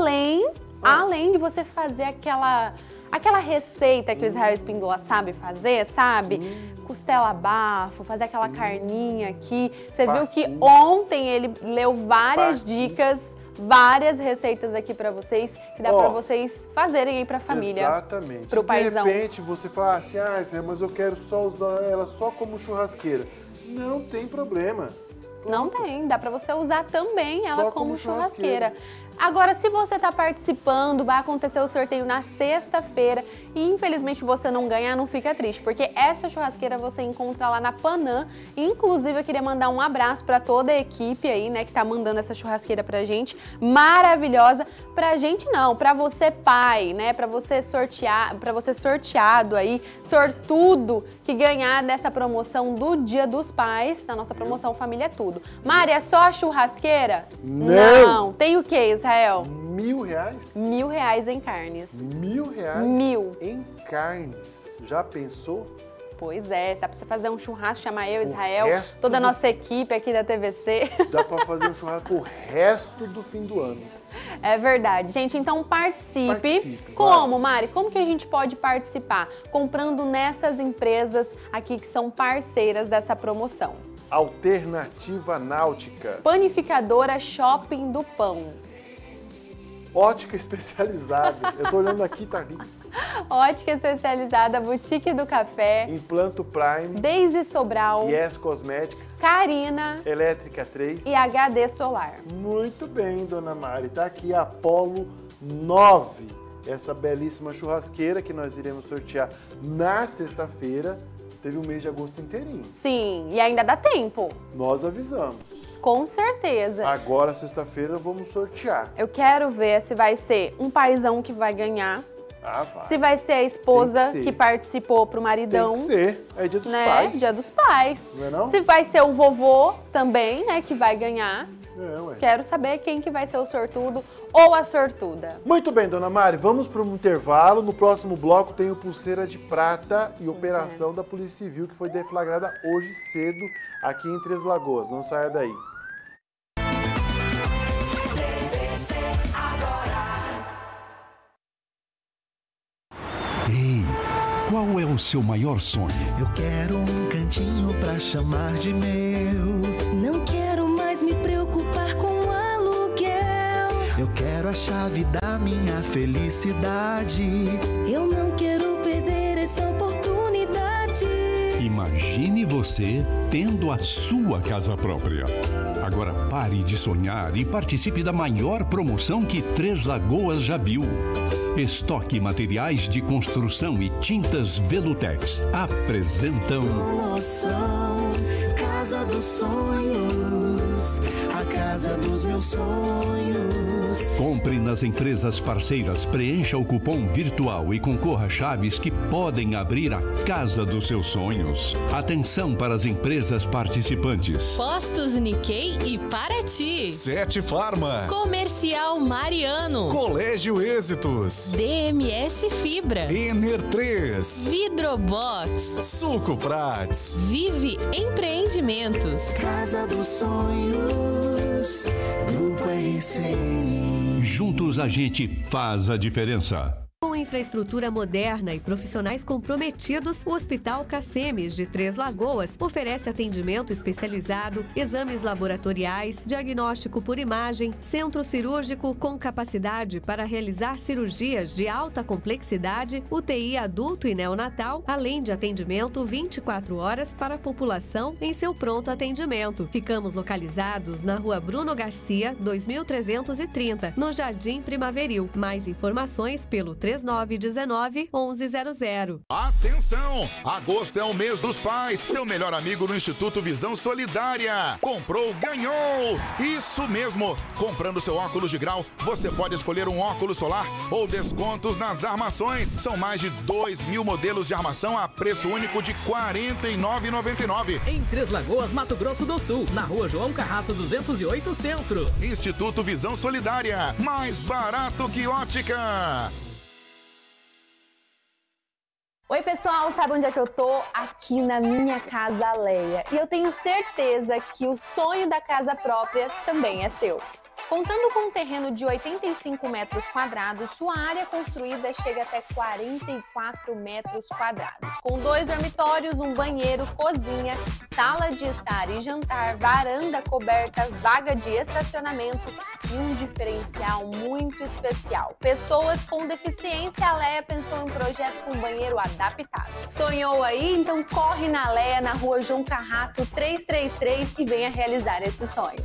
Além de você fazer aquela receita que o Israel Espíndola sabe fazer, sabe? Costela bafo, fazer aquela carninha aqui. Você viu que ontem ele leu várias dicas, várias receitas aqui pra vocês, que dá pra vocês fazerem aí pra família. Exatamente. Pro paizão. De repente você fala assim, mas eu quero só usar ela só como churrasqueira. Não tem problema. Não tem, dá pra você usar também ela como churrasqueira. Agora, se você está participando, vai acontecer o sorteio na sexta-feira e infelizmente você não ganhar, não fica triste, porque essa churrasqueira você encontra lá na Panam. Inclusive, eu queria mandar um abraço para toda a equipe aí, né, que tá mandando essa churrasqueira pra gente, maravilhosa. Pra gente não, pra você pai, né, pra você sorteado aí, sortudo, que ganhar dessa promoção do Dia dos Pais, da nossa promoção Família é Tudo. Mari, é só a churrasqueira? Não. Tem o quê, Israel? R$1.000? R$1.000 em carnes. R$1.000 em carnes. Já pensou? Pois é, dá pra você fazer um churrasco, chamar eu, Israel, toda a nossa equipe aqui da TVC. Dá pra fazer um churrasco o resto do fim do ano. É verdade, gente. Então participe. Como, Mari? Como que a gente pode participar? Comprando nessas empresas aqui que são parceiras dessa promoção. Alternativa Náutica. Panificadora Shopping do Pão. Ótica especializada. Eu tô olhando aqui, tá ali. Ótica especializada, Boutique do Café. Implanto Prime. Daisy Sobral. Yes Cosmetics. Carina. Elétrica 3. E HD Solar. Muito bem, Dona Mari. Tá aqui a Apollo 9. Essa belíssima churrasqueira que nós iremos sortear na sexta-feira. Teve um mês de agosto inteirinho. Sim, e ainda dá tempo. Nós avisamos. Com certeza. Agora, sexta-feira, vamos sortear. Eu quero ver se vai ser um paizão que vai ganhar. Vai. Se vai ser a esposa que participou pro maridão. Tem que ser. É Dia dos Pais. Dia dos Pais. Não é não? Se vai ser o vovô também, né, que vai ganhar. Ué. Quero saber quem que vai ser o sortudo ou a sortuda. Muito bem, Dona Mari, vamos para um intervalo. No próximo bloco tem o Pulseira de Prata e operação da Polícia Civil que foi deflagrada hoje cedo aqui em Três Lagoas. Não saia daí. Ei, qual Qual é o seu maior sonho? Eu quero um cantinho pra chamar de meu. Não quero mais me preocupar com aluguel. Eu quero a chave da minha felicidade. Eu não quero perder essa oportunidade. Imagine você tendo a sua casa própria. Agora pare de sonhar e participe da maior promoção que Três Lagoas já viu. Estoque Materiais de Construção e Tintas Velutex apresentam Promoção Casa dos Sonhos, a casa dos meus sonhos. Compre nas empresas parceiras, preencha o cupom virtual e concorra a chaves que podem abrir a casa dos seus sonhos. Atenção para as empresas participantes. Postos Nikkei e Paraty. 7 Farma. Comercial Mariano. Colégio Êxitos. DMS Fibra. Ener 3. Vidrobox. Suco Prats. Vive Empreendimentos. Casa dos Sonhos, Grupo RCN. Juntos a gente faz a diferença. Com infraestrutura moderna e profissionais comprometidos, o Hospital Cacemes de Três Lagoas oferece atendimento especializado, exames laboratoriais, diagnóstico por imagem, centro cirúrgico com capacidade para realizar cirurgias de alta complexidade, UTI adulto e neonatal, além de atendimento 24 horas para a população em seu pronto atendimento. Ficamos localizados na Rua Bruno Garcia, 2330, no Jardim Primaveril. Mais informações pelo 3919-1100. Atenção! Agosto é o mês dos pais. Seu melhor amigo no Instituto Visão Solidária. Comprou, ganhou! Isso mesmo! Comprando seu óculos de grau, você pode escolher um óculos solar ou descontos nas armações. São mais de 2.000 modelos de armação a preço único de R$ 49,99. Em Três Lagoas, Mato Grosso do Sul, na Rua João Carrato 208 Centro. Instituto Visão Solidária. Mais barato que ótica. Oi pessoal, sabe onde é que eu tô? Aqui na minha casa Leia. E eu tenho certeza que o sonho da casa própria também é seu. Contando com um terreno de 85 metros quadrados, sua área construída chega até 44 metros quadrados. Com 2 dormitórios, um banheiro, cozinha, sala de estar e jantar, varanda coberta, vaga de estacionamento e um diferencial muito especial. Pessoas com deficiência, a Leia pensou em um projeto com banheiro adaptado. Sonhou aí? Então corre na Leia, na Rua João Carrato 333 e venha realizar esse sonho.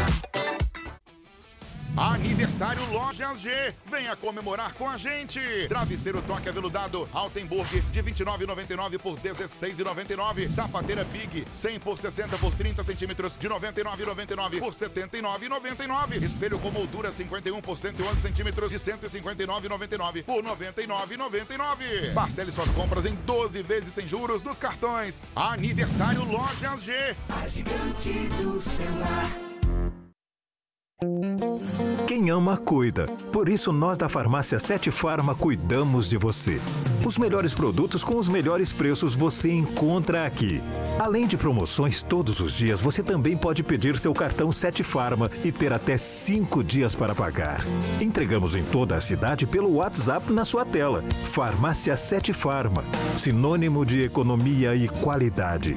Aniversário Lojas G. Venha comemorar com a gente. Travesseiro toque aveludado Altenburg de R$ 29,99 por R$ 16,99. Sapateira Big 100 por 60 por 30 centímetros de R$ 99,99 por R$ 79,99. Espelho com moldura 51 por 111 centímetros de R$ 159,99 por R$ 99,99. Parcele suas compras em 12 vezes sem juros nos cartões. Aniversário Lojas G. A gigante do celular. Quem ama, cuida. Por isso, nós da Farmácia 7 Farma cuidamos de você. Os melhores produtos com os melhores preços você encontra aqui. Além de promoções todos os dias, você também pode pedir seu cartão 7 Farma e ter até 5 dias para pagar. Entregamos em toda a cidade pelo WhatsApp na sua tela. Farmácia 7 Farma, sinônimo de economia e qualidade.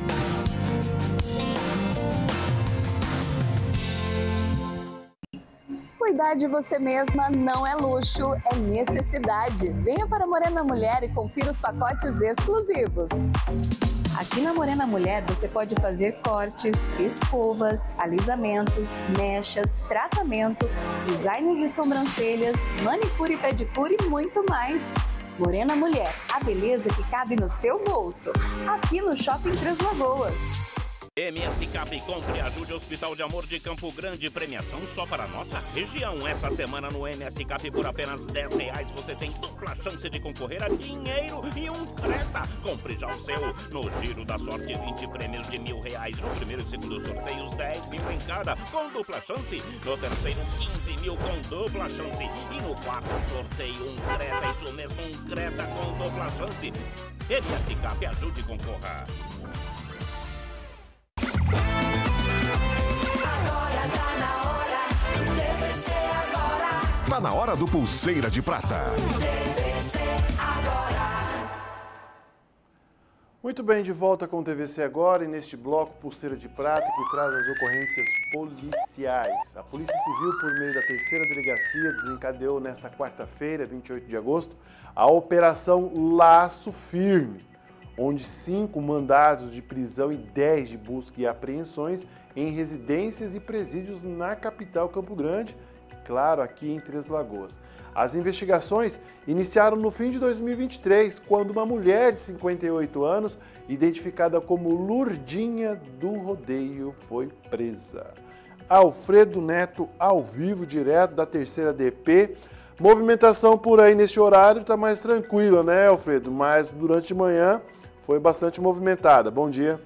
Cuidar de você mesma não é luxo, é necessidade. Venha para a Morena Mulher e confira os pacotes exclusivos. Aqui na Morena Mulher você pode fazer cortes, escovas, alisamentos, mechas, tratamento, design de sobrancelhas, manicure e pedicure e muito mais. Morena Mulher, a beleza que cabe no seu bolso. Aqui no Shopping Três Lagoas. MS Cap, compre e ajude o Hospital de Amor de Campo Grande. Premiação só para a nossa região. Essa semana no MS Cap, por apenas R$10, você tem dupla chance de concorrer a dinheiro e um Creta. Compre já o seu. No Giro da Sorte, 20 prêmios de R$1.000. No primeiro e segundo sorteios, 10 mil em cada, com dupla chance. No terceiro, 15 mil com dupla chance. E no quarto sorteio, um Creta. Isso mesmo, um Creta com dupla chance. MS Cap, ajude e concorra. Tá na hora do Pulseira de Prata. Muito bem, de volta com o TVC agora e neste bloco Pulseira de Prata que traz as ocorrências policiais. A Polícia Civil, por meio da 3ª Delegacia, desencadeou nesta quarta-feira, 28 de agosto, a Operação Laço Firme, onde 5 mandados de prisão e 10 de busca e apreensões em residências e presídios na capital Campo Grande, claro, aqui em Três Lagoas. As investigações iniciaram no fim de 2023, quando uma mulher de 58 anos, identificada como Lurdinha do Rodeio, foi presa. Alfredo Neto, ao vivo, direto da 3ª DP. Movimentação por aí neste horário está mais tranquila, né, Alfredo? Mas durante a manhã foi bastante movimentada. Bom dia.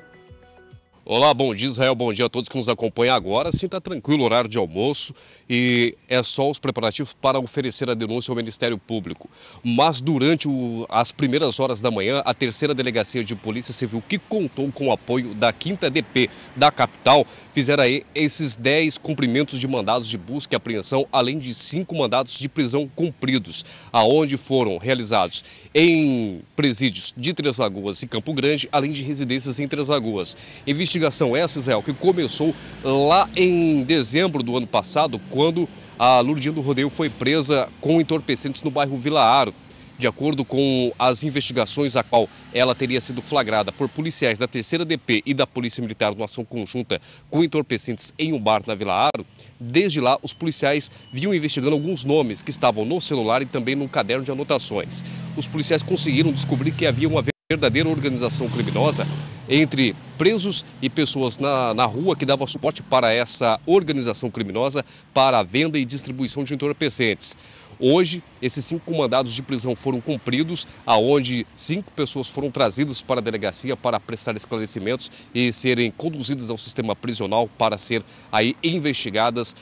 Olá, bom dia Israel, bom dia a todos que nos acompanham agora. Sim, está tranquilo o horário de almoço e é só os preparativos para oferecer a denúncia ao Ministério Público. Mas durante as primeiras horas da manhã, a 3ª Delegacia de Polícia Civil, que contou com o apoio da 5ª DP da capital, fizeram aí esses 10 cumprimentos de mandados de busca e apreensão, além de 5 mandados de prisão cumpridos, aonde foram realizados em presídios de Três Lagoas e Campo Grande, além de residências em Três Lagoas. Investigação essa, Israel, que começou lá em dezembro do ano passado, quando a Lurdinha do Rodeio foi presa com entorpecentes no bairro Vila Aro. De acordo com as investigações a qual ela teria sido flagrada por policiais da 3ª DP e da Polícia Militar numa ação conjunta com entorpecentes em um bar na Vila Aro, desde lá os policiais vinham investigando alguns nomes que estavam no celular e também num caderno de anotações. Os policiais conseguiram descobrir que havia uma verdadeira organização criminosa entre presos e pessoas na rua que davam suporte para essa organização criminosa para a venda e distribuição de entorpecentes. Hoje, esses 5 mandados de prisão foram cumpridos, aonde 5 pessoas foram trazidas para a delegacia para prestar esclarecimentos e serem conduzidas ao sistema prisional para ser aí investigadas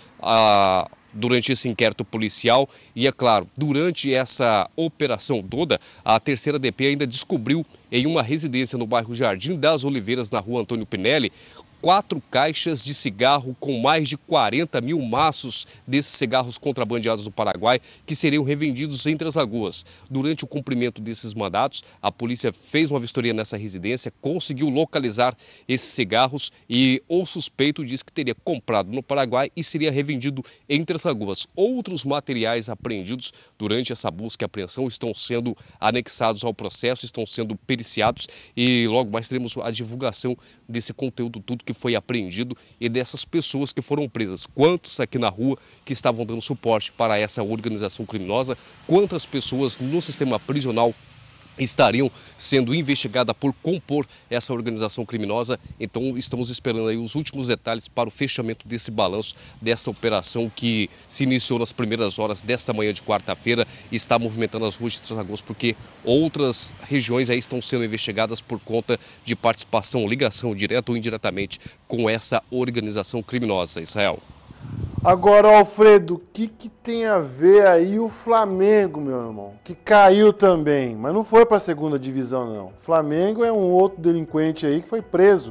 durante esse inquérito policial. E é claro, durante essa operação toda, a 3ª DP ainda descobriu em uma residência no bairro Jardim das Oliveiras, na rua Antônio Pinelli, 4 caixas de cigarro com mais de 40 mil maços desses cigarros contrabandeados do Paraguai que seriam revendidos em Três Lagoas. Durante o cumprimento desses mandatos, a polícia fez uma vistoria nessa residência, conseguiu localizar esses cigarros e o suspeito disse que teria comprado no Paraguai e seria revendido em Três Lagoas. Outros materiais apreendidos durante essa busca e apreensão estão sendo anexados ao processo, estão sendo periciados e logo mais teremos a divulgação desse conteúdo tudo que foi apreendido e dessas pessoas que foram presas. Quantos aqui na rua que estavam dando suporte para essa organização criminosa, quantas pessoas no sistema prisional estariam sendo investigadas por compor essa organização criminosa. Então estamos esperando aí os últimos detalhes para o fechamento desse balanço, dessa operação que se iniciou nas primeiras horas desta manhã de quarta-feira e está movimentando as ruas de Três Lagoas, porque outras regiões aí estão sendo investigadas por conta de participação, ligação direta ou indiretamente com essa organização criminosa. Israel. Agora, Alfredo, o que tem a ver aí o Flamengo, meu irmão? Que caiu também, mas não foi para a 2ª divisão, não. O Flamengo é um outro delinquente aí que foi preso.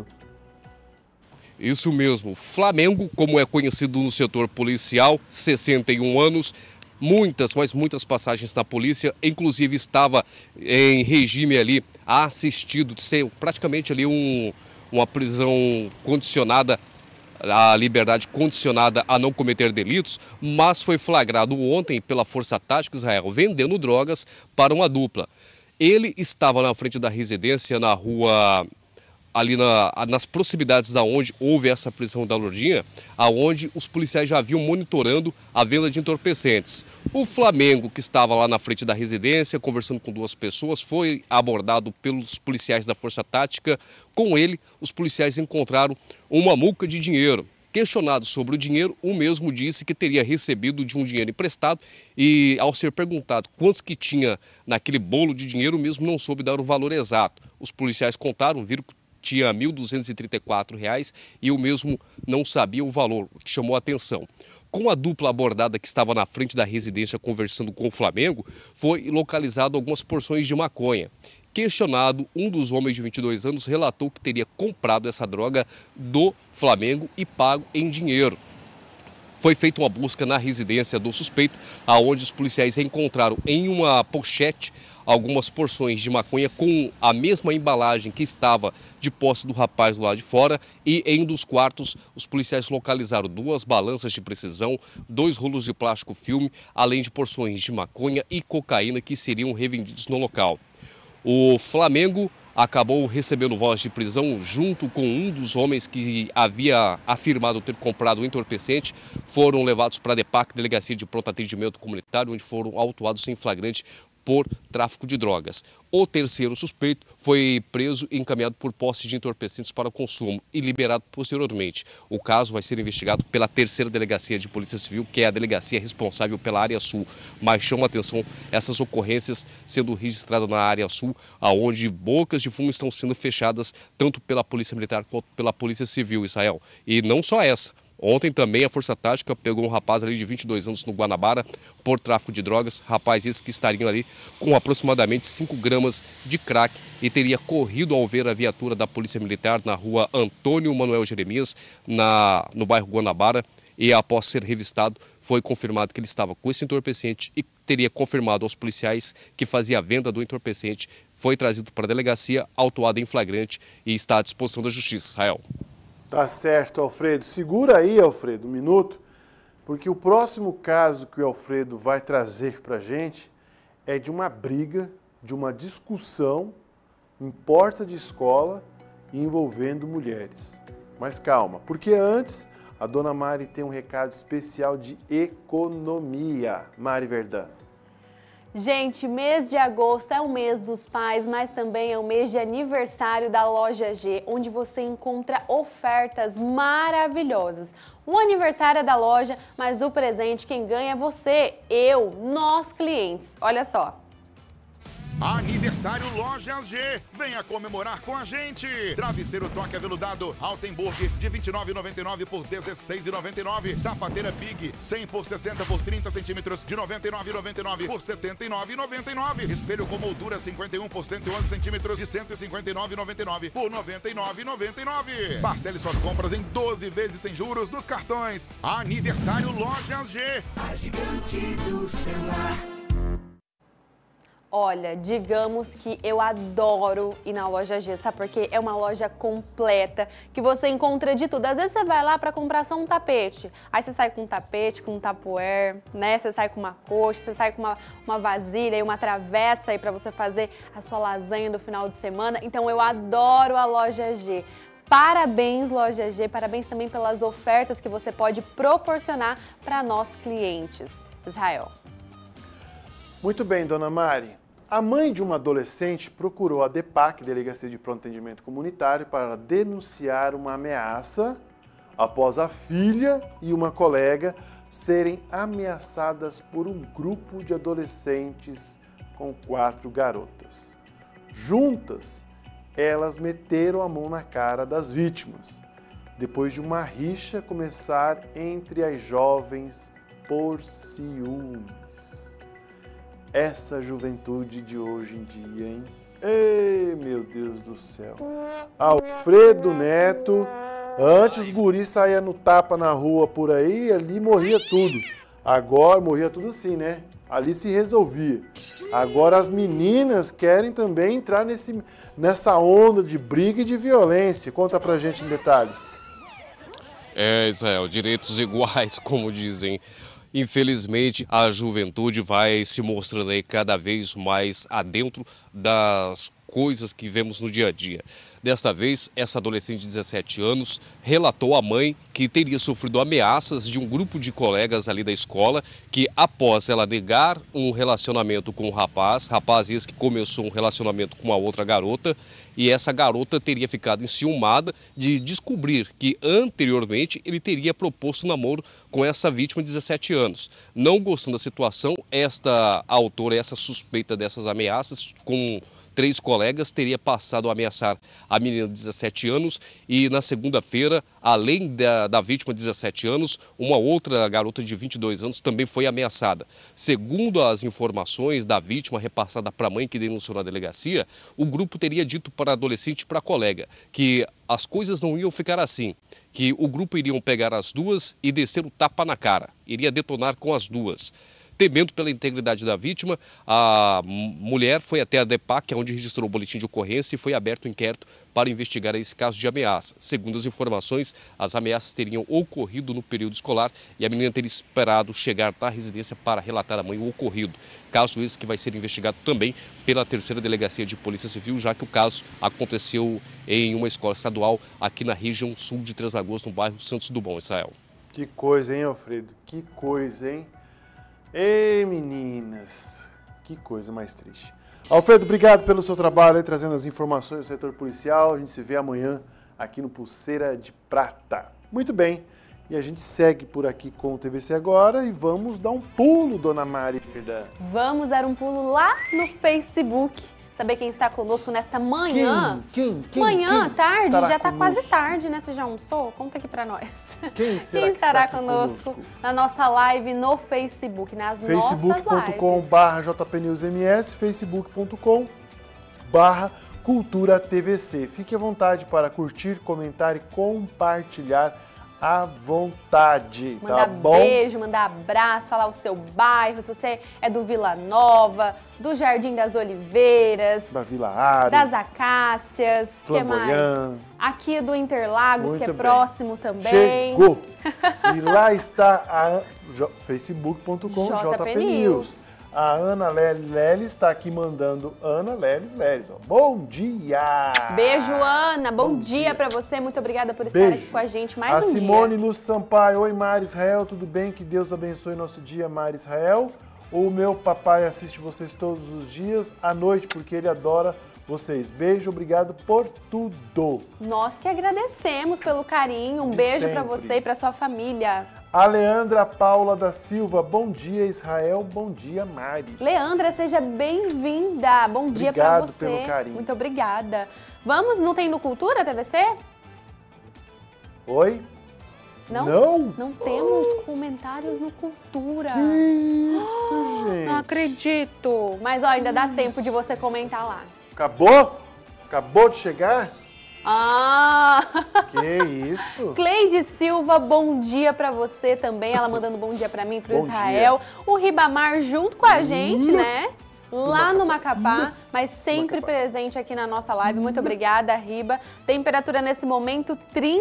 Isso mesmo. Flamengo, como é conhecido no setor policial, 61 anos, muitas passagens na polícia, inclusive estava em regime ali assistido, de ser praticamente ali uma prisão condicionada, a liberdade condicionada a não cometer delitos, mas foi flagrado ontem pela Força Tática Israel vendendo drogas para uma dupla. Ele estava na frente da residência, na rua, ali nas proximidades da onde houve essa prisão da Lurdinha, aonde os policiais já haviam monitorando a venda de entorpecentes. O Flamengo, que estava lá na frente da residência, conversando com 2 pessoas, foi abordado pelos policiais da Força Tática. Com ele, os policiais encontraram uma muca de dinheiro. Questionado sobre o dinheiro, o mesmo disse que teria recebido de um dinheiro emprestado e, ao ser perguntado quantos que tinha naquele bolo de dinheiro, o mesmo não soube dar o valor exato. Os policiais contaram, viram que tinha R$ 1.234 e o mesmo não sabia o valor, o que chamou a atenção. Com a dupla abordada que estava na frente da residência conversando com o Flamengo, foi localizado algumas porções de maconha. Questionado, um dos homens de 22 anos relatou que teria comprado essa droga do Flamengo e pago em dinheiro. foi feita uma busca na residência do suspeito, aonde os policiais encontraram em uma pochete algumas porções de maconha com a mesma embalagem que estava de posse do rapaz do lado de fora, e em um dos quartos os policiais localizaram 2 balanças de precisão, 2 rolos de plástico filme, além de porções de maconha e cocaína que seriam revendidos no local. O Flamengo acabou recebendo voz de prisão junto com um dos homens que havia afirmado ter comprado o entorpecente. Foram levados para a DEPAC, Delegacia de Pronto Atendimento Comunitário, onde foram autuados em flagrante por tráfico de drogas. O terceiro suspeito foi preso e encaminhado por posse de entorpecentes para consumo e liberado posteriormente. O caso vai ser investigado pela 3ª Delegacia de Polícia Civil, que é a delegacia responsável pela área sul. Mas chama atenção essas ocorrências sendo registradas na área sul, onde bocas de fumo estão sendo fechadas tanto pela Polícia Militar quanto pela Polícia Civil, Israel. E não só essa. Ontem também a Força Tática pegou um rapaz ali de 22 anos no Guanabara por tráfico de drogas. Rapaz esse que estaria ali com aproximadamente 5 gramas de crack e teria corrido ao ver a viatura da Polícia Militar na rua Antônio Manuel Jeremias, no bairro Guanabara. E após ser revistado, foi confirmado que ele estava com esse entorpecente e teria confirmado aos policiais que fazia a venda do entorpecente. Foi trazido para a delegacia, autuado em flagrante e está à disposição da Justiça. Israel. Tá certo, Alfredo. Segura aí, Alfredo, um minuto, porque o próximo caso que o Alfredo vai trazer para a gente é de uma briga, de uma discussão em porta de escola envolvendo mulheres. Mas calma, porque antes a dona Mari tem um recado especial de economia. Mari Verdão. Gente, mês de agosto é o mês dos pais, mas também é o mês de aniversário da Loja G, onde você encontra ofertas maravilhosas. O aniversário é da loja, mas o presente quem ganha é você, nós clientes. Olha só. Aniversário Lojas G. Venha comemorar com a gente. Travesseiro toque aveludado Altenburg de R$ 29,99 por R$ 16,99. Sapateira Big 100 por 60 por 30 centímetros de R$ 99,99 por R$ 79,99. Espelho com moldura 51 por 111 centímetros de R$ 159,99 por R$ 99,99. Parcele suas compras em 12 vezes sem juros nos cartões. Aniversário Lojas G. A gigante do celular. Olha, digamos que eu adoro ir na Loja G, sabe? Porque é uma loja completa, que você encontra de tudo. Às vezes você vai lá para comprar só um tapete, aí você sai com um tapete, com um tupperware, né? Você sai com uma coxa, você sai com uma vasilha e uma travessa aí para você fazer a sua lasanha do final de semana. Então eu adoro a Loja G. Parabéns, Loja G, parabéns também pelas ofertas que você pode proporcionar para nós clientes. Israel. Muito bem, dona Mari. A mãe de uma adolescente procurou a DEPAC, Delegacia de Pronto Atendimento Comunitário, para denunciar uma ameaça após a filha e uma colega serem ameaçadas por um grupo de adolescentes com 4 garotas. Juntas, elas meteram a mão na cara das vítimas, depois de uma rixa começar entre as jovens por ciúmes. Essa juventude de hoje em dia, hein? Ei, meu Deus do céu. Alfredo Neto, antes os guris saíam no tapa na rua por aí, ali morria tudo. Agora, morria tudo sim, né? Ali se resolvia. Agora as meninas querem também entrar nessa onda de briga e de violência. Conta pra gente em detalhes. Israel, direitos iguais, como dizem. Infelizmente, a juventude vai se mostrando aí cada vez mais adentro das coisas que vemos no dia a dia. Desta vez, essa adolescente de 17 anos relatou à mãe que teria sofrido ameaças de um grupo de colegas ali da escola, que após ela negar um relacionamento com um rapaz esse que começou um relacionamento com uma outra garota, e essa garota teria ficado enciumada de descobrir que anteriormente ele teria proposto namoro com essa vítima de 17 anos. Não gostando da situação, esta autora, essa suspeita dessas ameaças com 3 colegas, teria passado a ameaçar a menina de 17 anos e na segunda-feira, além da vítima de 17 anos, uma outra garota de 22 anos também foi ameaçada. Segundo as informações da vítima repassada para a mãe que denunciou na delegacia, o grupo teria dito para a adolescente e para a colega que as coisas não iam ficar assim, que o grupo iriam pegar as duas e descer o tapa na cara, iria detonar com as duas. Temendo pela integridade da vítima, a mulher foi até a DEPAC, onde registrou o boletim de ocorrência e foi aberto o inquérito para investigar esse caso de ameaça. Segundo as informações, as ameaças teriam ocorrido no período escolar e a menina teria esperado chegar na residência para relatar à mãe o ocorrido. Caso esse que vai ser investigado também pela 3ª Delegacia de Polícia Civil, já que o caso aconteceu em uma escola estadual aqui na região sul de Três Lagoas, no bairro Santos Dumont, Israel. Que coisa, hein, Alfredo? Que coisa, hein? Ei, meninas, que coisa mais triste. Alfredo, obrigado pelo seu trabalho aí, trazendo as informações do setor policial. A gente se vê amanhã aqui no Pulseira de Prata. Muito bem, e a gente segue por aqui com o TVC Agora e vamos dar um pulo, dona Mari. Vamos dar um pulo lá no Facebook. Saber quem está conosco nesta manhã. Quem? Manhã, tarde, já está conosco? quase tarde, né? Você já almoçou? Conta aqui pra nós. Quem será Quem que estará está conosco na nossa live no Facebook, nas nossas lives? facebook.com/jpnewsms, facebook.com/cultura tvc. Fique à vontade para curtir, comentar e compartilhar à vontade, Mandar tá bom? beijo, mandar abraço, falar o seu bairro, se você é do Vila Nova, do Jardim das Oliveiras, Da Vila Área, das Acácias, que mais? Flamboyant. Aqui do Interlagos, Muito que é bem. próximo também. Chegou! E lá está a facebook.com/jpnews. A Ana Lely está aqui mandando Ana Leles. Ó. Bom dia! Beijo, Ana. Bom dia pra você. Muito obrigada por estar Beijo. aqui com a gente mais A um dia. Simone Lúcio Sampaio. Oi, Mari Israel, tudo bem? Que Deus abençoe nosso dia, Mari Israel. O meu papai assiste vocês todos os dias à noite, porque ele adora vocês. Beijo, obrigado por tudo. Nós que agradecemos pelo carinho. Um beijo pra sempre. você e pra sua família. A Leandra Paula da Silva. Bom dia, Israel. Bom dia, Mari. Leandra, seja bem-vinda. Bom dia pra Obrigado você. pelo carinho. Muito obrigada. Vamos, não tem no Cultura, TVC? Oi? Não? Não? Não temos comentários no Cultura. Que isso, gente? Não acredito. Mas ó, ainda dá tempo de você comentar lá. Acabou? Acabou de chegar? Ah! Que isso? Cleide Silva, bom dia pra você também. Ela mandando bom dia pra mim, pro Bom Israel. O Ribamar junto com a gente, né? Lá no Macapá, mas sempre presente aqui na nossa live. Muito obrigada, Riba. Temperatura nesse momento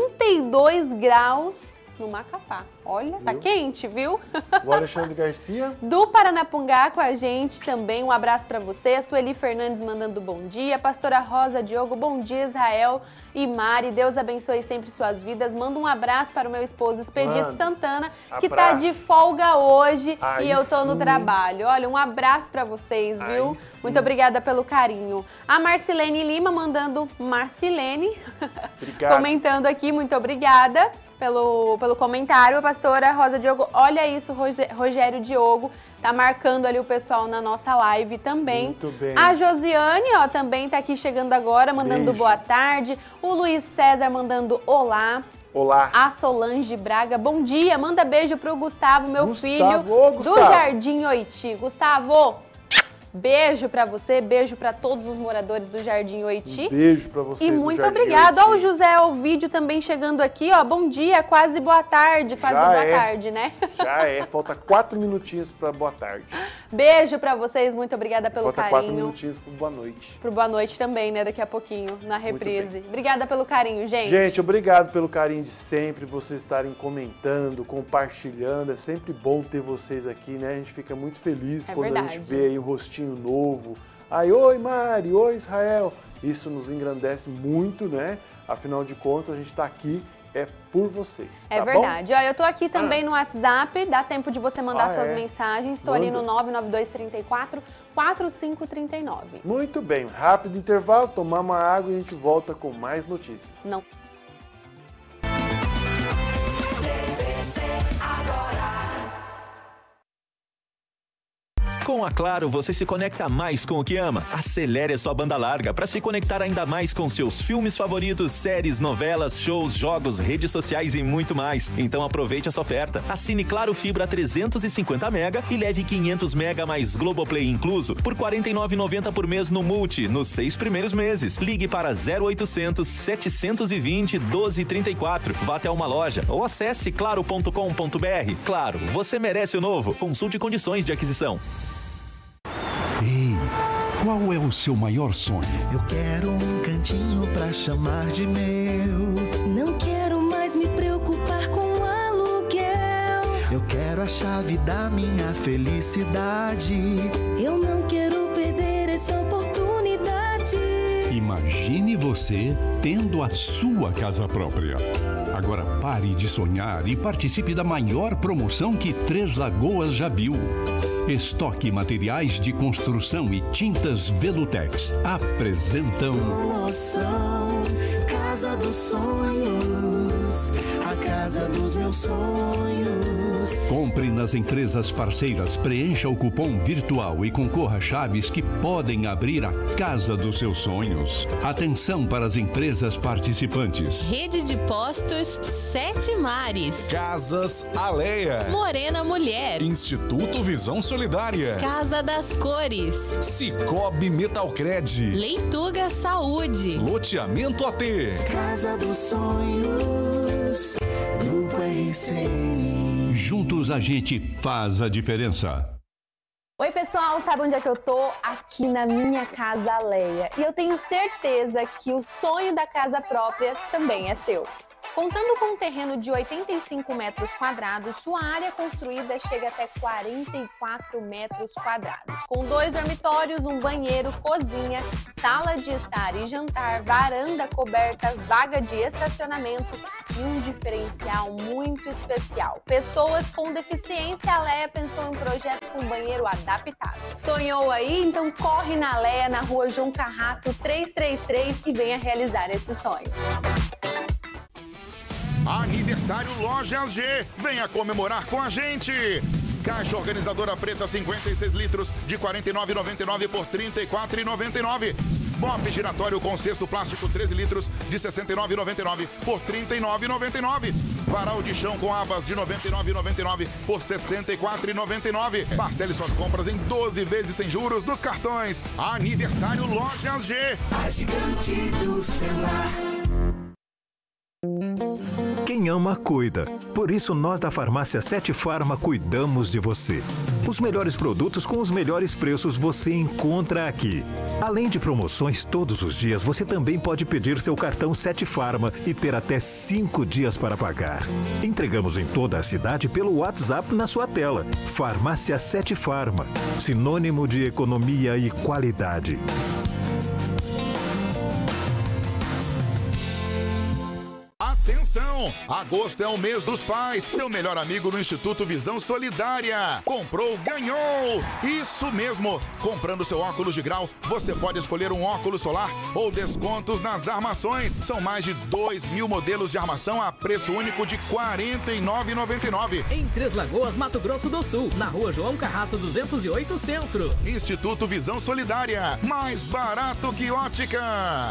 32 graus no Macapá. Olha, tá quente, viu? O Alexandre Garcia. Do Paranapungá com a gente também, um abraço pra você. A Sueli Fernandes mandando bom dia. Pastora Rosa Diogo, bom dia, Israel e Mari. Deus abençoe sempre suas vidas. Manda um abraço para o meu esposo Expedito Santana, que tá de folga hoje e eu tô no trabalho. Olha, um abraço pra vocês, viu? Muito obrigada pelo carinho. A Marcilene Lima mandando Marcilene. Obrigado. Comentando aqui, muito obrigada pelo comentário. A pastora Rosa Diogo, olha isso, Rogério Diogo, tá marcando ali o pessoal na nossa live também. Muito bem. A Josiane, ó, também tá aqui chegando agora, mandando Beijo. boa tarde. O Luiz César mandando olá. Olá. A Solange Braga, bom dia. Manda beijo pro Gustavo, meu filho do Gustavo. Jardim Oiti. Gustavo, beijo pra você, beijo pra todos os moradores do Jardim Oiti. Beijo pra vocês E do muito Jardim obrigado. Oiti. Ó, o José Ovídio também chegando aqui, ó. Bom dia, quase boa tarde, quase Já boa é. tarde, né? Já é, falta 4 minutinhos pra boa tarde. Beijo pra vocês, muito obrigada pelo Falta carinho. 4 minutinhos pro boa noite. Pro boa noite também, né? Daqui a pouquinho, na reprise. Obrigada pelo carinho, gente. Gente, obrigado pelo carinho de sempre, vocês estarem comentando, compartilhando. É sempre bom ter vocês aqui, né? A gente fica muito feliz quando a verdade. gente vê aí um rostinho novo. Aí, oi Mari, oi Israel. Isso nos engrandece muito, né? Afinal de contas, a gente tá aqui por vocês, É tá verdade. bom? Ó, eu tô aqui também no WhatsApp, dá tempo de você mandar suas é? mensagens. Estou Manda. ali no 99234-4539. Muito bem, rápido intervalo, tomar uma água e a gente volta com mais notícias. Não. Com a Claro, você se conecta mais com o que ama. Acelere a sua banda larga para se conectar ainda mais com seus filmes favoritos, séries, novelas, shows, jogos, redes sociais e muito mais. Então aproveite essa oferta. Assine Claro Fibra 350 mega e leve 500 mega mais Globoplay incluso por R$ 49,90 por mês no Multi, nos 6 primeiros meses. Ligue para 0800 720 1234. Vá até uma loja ou acesse claro.com.br. Claro, você merece o novo. Consulte condições de aquisição. Ei, qual é o seu maior sonho? Eu quero um cantinho pra chamar de meu. Não quero mais me preocupar com aluguel. Eu quero a chave da minha felicidade. Eu não quero perder essa oportunidade. Imagine você tendo a sua casa própria. Agora pare de sonhar e participe da maior promoção que Três Lagoas já viu. Estoque Materiais de Construção e Tintas Velutex apresentam Promoção Casa dos Sonhos, a casa dos meus sonhos. Compre nas empresas parceiras, preencha o cupom virtual e concorra a chaves que podem abrir a casa dos seus sonhos. Atenção para as empresas participantes. Rede de Postos Sete Mares. Casas Aleia. Morena Mulher. Instituto Visão Solidária. Casa das Cores. Cicobi Metalcred. Leituga Saúde. Loteamento AT. Casa dos Sonhos, Grupo RCN. Juntos a gente faz a diferença. Oi pessoal, sabe onde é que eu tô? Aqui na minha casa Aleia. E eu tenho certeza que o sonho da casa própria também é seu. Contando com um terreno de 85 metros quadrados, sua área construída chega até 44 metros quadrados. Com 2 dormitórios, um banheiro, cozinha, sala de estar e jantar, varanda coberta, vaga de estacionamento e um diferencial muito especial. Pessoas com deficiência, a Aleia pensou em um projeto com banheiro adaptado. Sonhou aí? Então corre na Aleia, na rua João Carrato 333 e venha realizar esse sonho. Aniversário Lojas G. Venha comemorar com a gente. Caixa organizadora preta 56 litros de R$ 49,99 por R$ 34,99. Mop giratório com cesto plástico 13 litros de R$ 69,99 por R$ 39,99. Varal de chão com abas de R$ 99,99 por R$ 64,99. Parcele suas compras em 12 vezes sem juros nos cartões. Aniversário Lojas G. A gigante do celular. Quem ama, cuida. Por isso, nós da Farmácia 7 Farma cuidamos de você. Os melhores produtos com os melhores preços você encontra aqui. Além de promoções todos os dias, você também pode pedir seu cartão 7 Farma e ter até 5 dias para pagar. Entregamos em toda a cidade pelo WhatsApp na sua tela. Farmácia 7 Farma, sinônimo de economia e qualidade. Atenção! Agosto é o mês dos pais. Seu melhor amigo no Instituto Visão Solidária. Comprou, ganhou! Isso mesmo! Comprando seu óculos de grau, você pode escolher um óculos solar ou descontos nas armações. São mais de 2.000 modelos de armação a preço único de R$ 49,99. Em Três Lagoas, Mato Grosso do Sul, na rua João Carrato 208 Centro. Instituto Visão Solidária. Mais barato que ótica.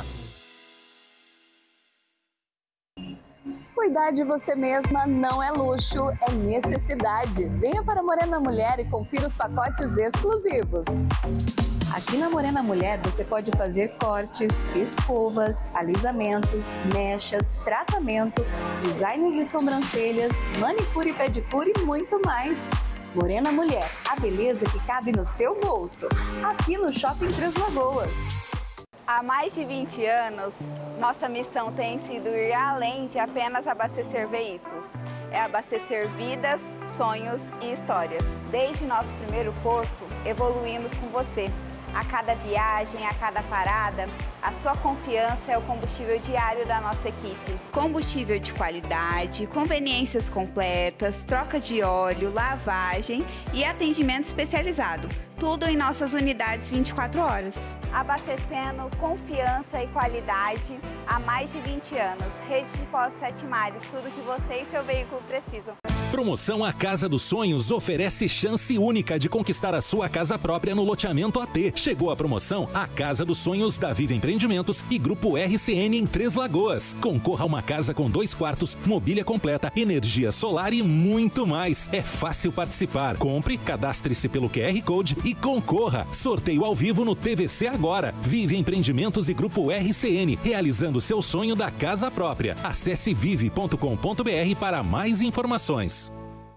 Cuidar de você mesma não é luxo, é necessidade. Venha para a Morena Mulher e confira os pacotes exclusivos. Aqui na Morena Mulher você pode fazer cortes, escovas, alisamentos, mechas, tratamento, design de sobrancelhas, manicure e pedicure e muito mais. Morena Mulher, a beleza que cabe no seu bolso. Aqui no Shopping Três Lagoas. Há mais de 20 anos, nossa missão tem sido ir além de apenas abastecer veículos. É abastecer vidas, sonhos e histórias. Desde nosso primeiro posto, evoluímos com você. A cada viagem, a cada parada, a sua confiança é o combustível diário da nossa equipe. Combustível de qualidade, conveniências completas, troca de óleo, lavagem e atendimento especializado. Tudo em nossas unidades 24 horas. Abastecendo confiança e qualidade há mais de 20 anos. Rede de Postos Sete Mares, tudo que você e seu veículo precisam. Promoção A Casa dos Sonhos oferece chance única de conquistar a sua casa própria no loteamento AT. Chegou a promoção A Casa dos Sonhos da Viva Empreendimentos e Grupo RCN em Três Lagoas. Concorra a uma casa com 2 quartos, mobília completa, energia solar e muito mais. É fácil participar. Compre, cadastre-se pelo QR Code e concorra. Sorteio ao vivo no TVC agora. Vive Empreendimentos e Grupo RCN, realizando seu sonho da casa própria. Acesse vive.com.br para mais informações.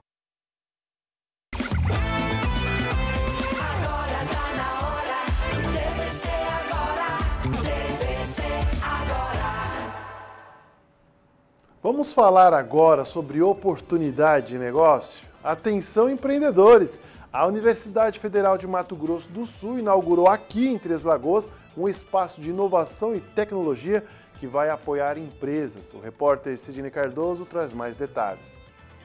Vamos falar agora sobre oportunidade de negócio? Atenção, empreendedores! A Universidade Federal de Mato Grosso do Sul inaugurou aqui em Três Lagoas um espaço de inovação e tecnologia que vai apoiar empresas. O repórter Sidney Cardoso traz mais detalhes.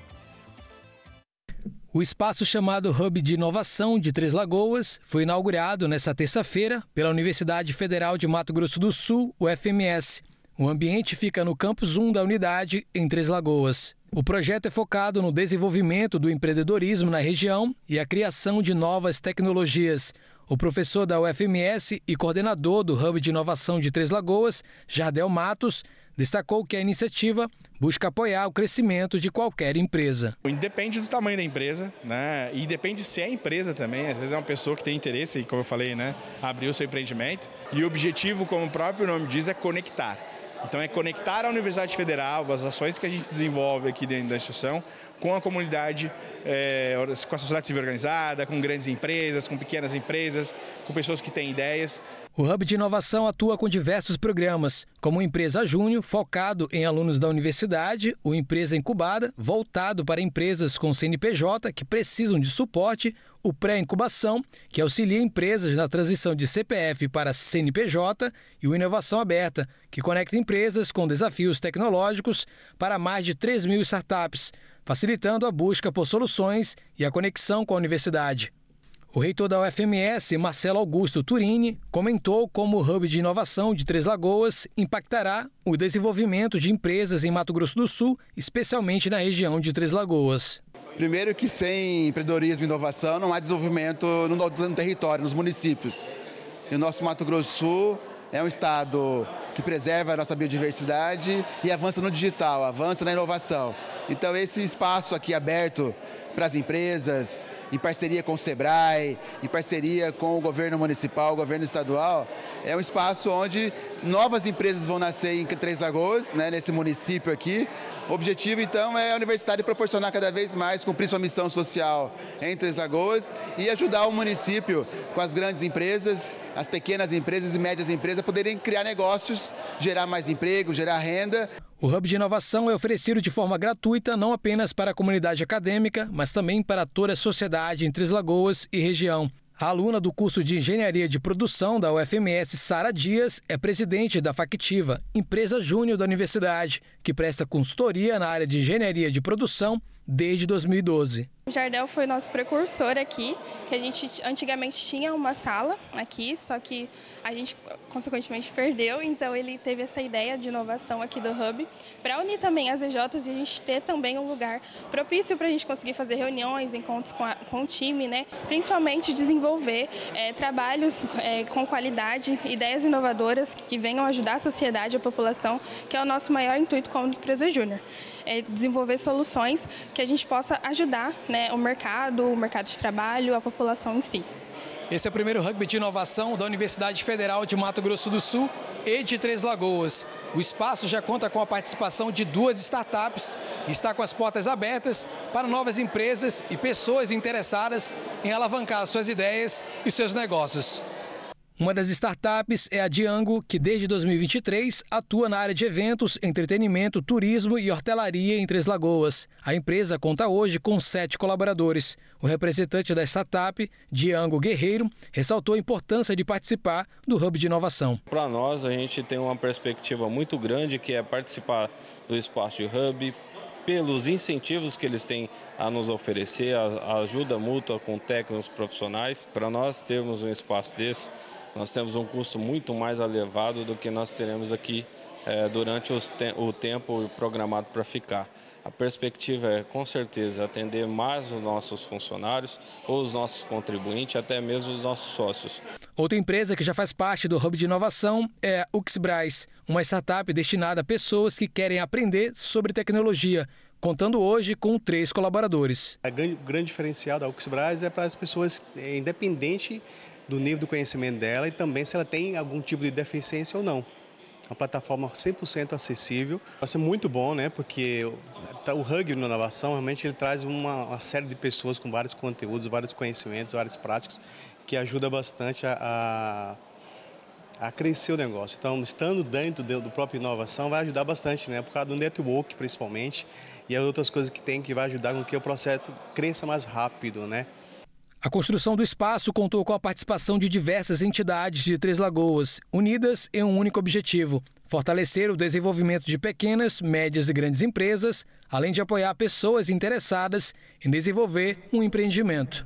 O espaço chamado Hub de Inovação de Três Lagoas foi inaugurado nesta terça-feira pela Universidade Federal de Mato Grosso do Sul, UFMS. O ambiente fica no campus 1 da unidade, em Três Lagoas. O projeto é focado no desenvolvimento do empreendedorismo na região e a criação de novas tecnologias. O professor da UFMS e coordenador do Hub de Inovação de Três Lagoas, Jardel Matos, destacou que a iniciativa busca apoiar o crescimento de qualquer empresa. Depende do tamanho da empresa, né? E depende se é empresa também. Às vezes é uma pessoa que tem interesse, como eu falei, né? Abrir o seu empreendimento. E o objetivo, como o próprio nome diz, é conectar. Então é conectar a Universidade Federal, as ações que a gente desenvolve aqui dentro da instituição, com a comunidade, com a sociedade civil organizada, com grandes empresas, com pequenas empresas, com pessoas que têm ideias. O Hub de Inovação atua com diversos programas, como o Empresa Júnior, focado em alunos da universidade, o Empresa Incubada, voltado para empresas com CNPJ que precisam de suporte, o Pré-Incubação, que auxilia empresas na transição de CPF para CNPJ, e o Inovação Aberta, que conecta empresas com desafios tecnológicos para mais de 3 mil startups, facilitando a busca por soluções e a conexão com a universidade. O reitor da UFMS, Marcelo Augusto Turini, comentou como o Hub de Inovação de Três Lagoas impactará o desenvolvimento de empresas em Mato Grosso do Sul, especialmente na região de Três Lagoas. Primeiro que sem empreendedorismo e inovação não há desenvolvimento no território, nos municípios. E o nosso Mato Grosso do Sul é um estado que preserva a nossa biodiversidade e avança no digital, avança na inovação. Então esse espaço aqui aberto para as empresas, em parceria com o SEBRAE, em parceria com o governo municipal, o governo estadual, é um espaço onde novas empresas vão nascer em Três Lagoas, né, nesse município aqui. O objetivo, então, é a universidade proporcionar cada vez mais, cumprir sua missão social em Três Lagoas e ajudar o município com as grandes empresas, as pequenas empresas e médias empresas a poderem criar negócios, gerar mais emprego, gerar renda. O Hub de Inovação é oferecido de forma gratuita não apenas para a comunidade acadêmica, mas também para toda a sociedade em Três Lagoas e região. A aluna do curso de Engenharia de Produção da UFMS, Sara Dias, é presidente da Factiva, empresa júnior da universidade, que presta consultoria na área de Engenharia de Produção desde 2012. O Jardel foi nosso precursor aqui, que a gente antigamente tinha uma sala aqui, só que a gente consequentemente perdeu, então ele teve essa ideia de inovação aqui do Hub, para unir também as EJs e a gente ter também um lugar propício para a gente conseguir fazer reuniões, encontros com o time, né? Principalmente desenvolver trabalhos com qualidade, ideias inovadoras que venham ajudar a sociedade, a população, que é o nosso maior intuito como empresa júnior. É desenvolver soluções que a gente possa ajudar, né, o mercado de trabalho, a população em si. Esse é o primeiro Hub de Inovação da Universidade Federal de Mato Grosso do Sul e de Três Lagoas. O espaço já conta com a participação de 2 startups e está com as portas abertas para novas empresas e pessoas interessadas em alavancar suas ideias e seus negócios. Uma das startups é a Diango, que desde 2023 atua na área de eventos, entretenimento, turismo e hortelaria em Três Lagoas. A empresa conta hoje com 7 colaboradores. O representante da startup, Diango Guerreiro, ressaltou a importância de participar do Hub de Inovação. Para nós, a gente tem uma perspectiva muito grande, que é participar do espaço de Hub, pelos incentivos que eles têm a nos oferecer, a ajuda mútua com técnicos profissionais. Para nós termos um espaço desse, nós temos um custo muito mais elevado do que nós teremos aqui durante o tempo programado para ficar. A perspectiva é, com certeza, atender mais os nossos funcionários, ou os nossos contribuintes, até mesmo os nossos sócios. Outra empresa que já faz parte do Hub de Inovação é a Uxbras, uma startup destinada a pessoas que querem aprender sobre tecnologia, contando hoje com 3 colaboradores. O grande diferencial da Uxbras é para as pessoas, independente do nível do conhecimento dela e também se ela tem algum tipo de deficiência ou não. Uma plataforma 100% acessível. Vai ser muito bom, né? Porque o Hub de Inovação realmente ele traz uma série de pessoas com vários conteúdos, vários conhecimentos, várias práticas que ajuda bastante a crescer o negócio. Então, estando dentro do próprio inovação vai ajudar bastante, né? Por causa do network, principalmente, e as outras coisas que vai ajudar com que o processo cresça mais rápido, né? A construção do espaço contou com a participação de diversas entidades de Três Lagoas, unidas em um único objetivo: fortalecer o desenvolvimento de pequenas, médias e grandes empresas, além de apoiar pessoas interessadas em desenvolver um empreendimento.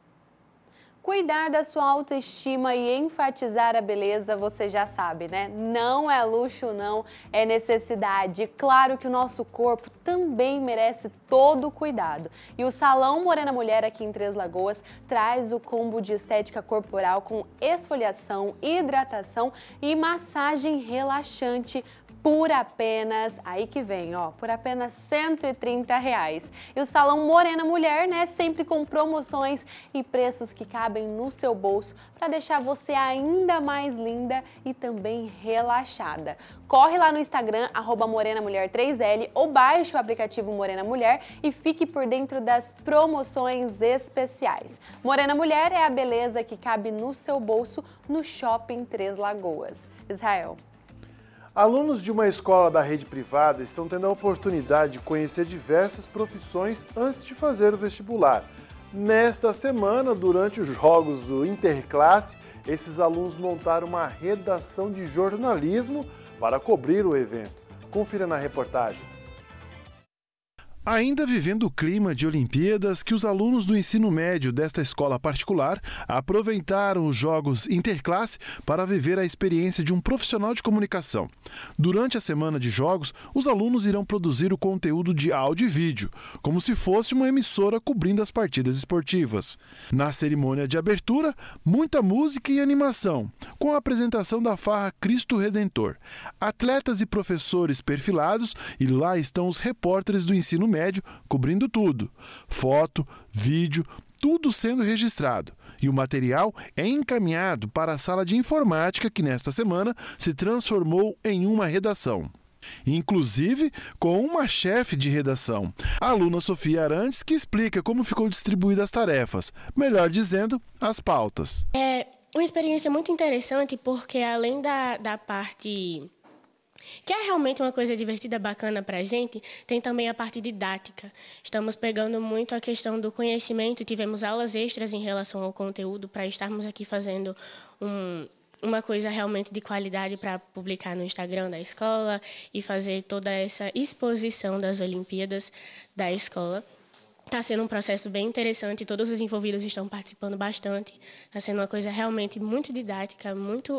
Cuidar da sua autoestima e enfatizar a beleza, você já sabe, né? Não é luxo, não, é necessidade. Claro que o nosso corpo também merece todo o cuidado. E o Salão Morena Mulher aqui em Três Lagoas traz o combo de estética corporal com esfoliação, hidratação e massagem relaxante por apenas, aí que vem, ó, por apenas R$130. E o Salão Morena Mulher, né, sempre com promoções e preços que cabem no seu bolso para deixar você ainda mais linda e também relaxada. Corre lá no Instagram, @MorenaMulher3L, ou baixe o aplicativo Morena Mulher e fique por dentro das promoções especiais. Morena Mulher é a beleza que cabe no seu bolso no Shopping Três Lagoas. Israel. Alunos de uma escola da rede privada estão tendo a oportunidade de conhecer diversas profissões antes de fazer o vestibular. Nesta semana, durante os Jogos do Interclasse, esses alunos montaram uma redação de jornalismo para cobrir o evento. Confira na reportagem. Ainda vivendo o clima de Olimpíadas, que os alunos do ensino médio desta escola particular aproveitaram os Jogos Interclasse para viver a experiência de um profissional de comunicação. Durante a semana de jogos, os alunos irão produzir o conteúdo de áudio e vídeo, como se fosse uma emissora cobrindo as partidas esportivas. Na cerimônia de abertura, muita música e animação, com a apresentação da farra Cristo Redentor. Atletas e professores perfilados, e lá estão os repórteres do ensino médio cobrindo tudo. Foto, vídeo, tudo sendo registrado. E o material é encaminhado para a sala de informática que nesta semana se transformou em uma redação. Inclusive com uma chefe de redação, a aluna Sofia Arantes, que explica como ficou distribuídas as tarefas, melhor dizendo, as pautas. É uma experiência muito interessante porque além da parte que é realmente uma coisa divertida, bacana para a gente, tem também a parte didática. Estamos pegando muito a questão do conhecimento, tivemos aulas extras em relação ao conteúdo para estarmos aqui fazendo uma coisa realmente de qualidade para publicar no Instagram da escola e fazer toda essa exposição das Olimpíadas da escola. Está sendo um processo bem interessante, todos os envolvidos estão participando bastante. Está sendo uma coisa realmente muito didática, muito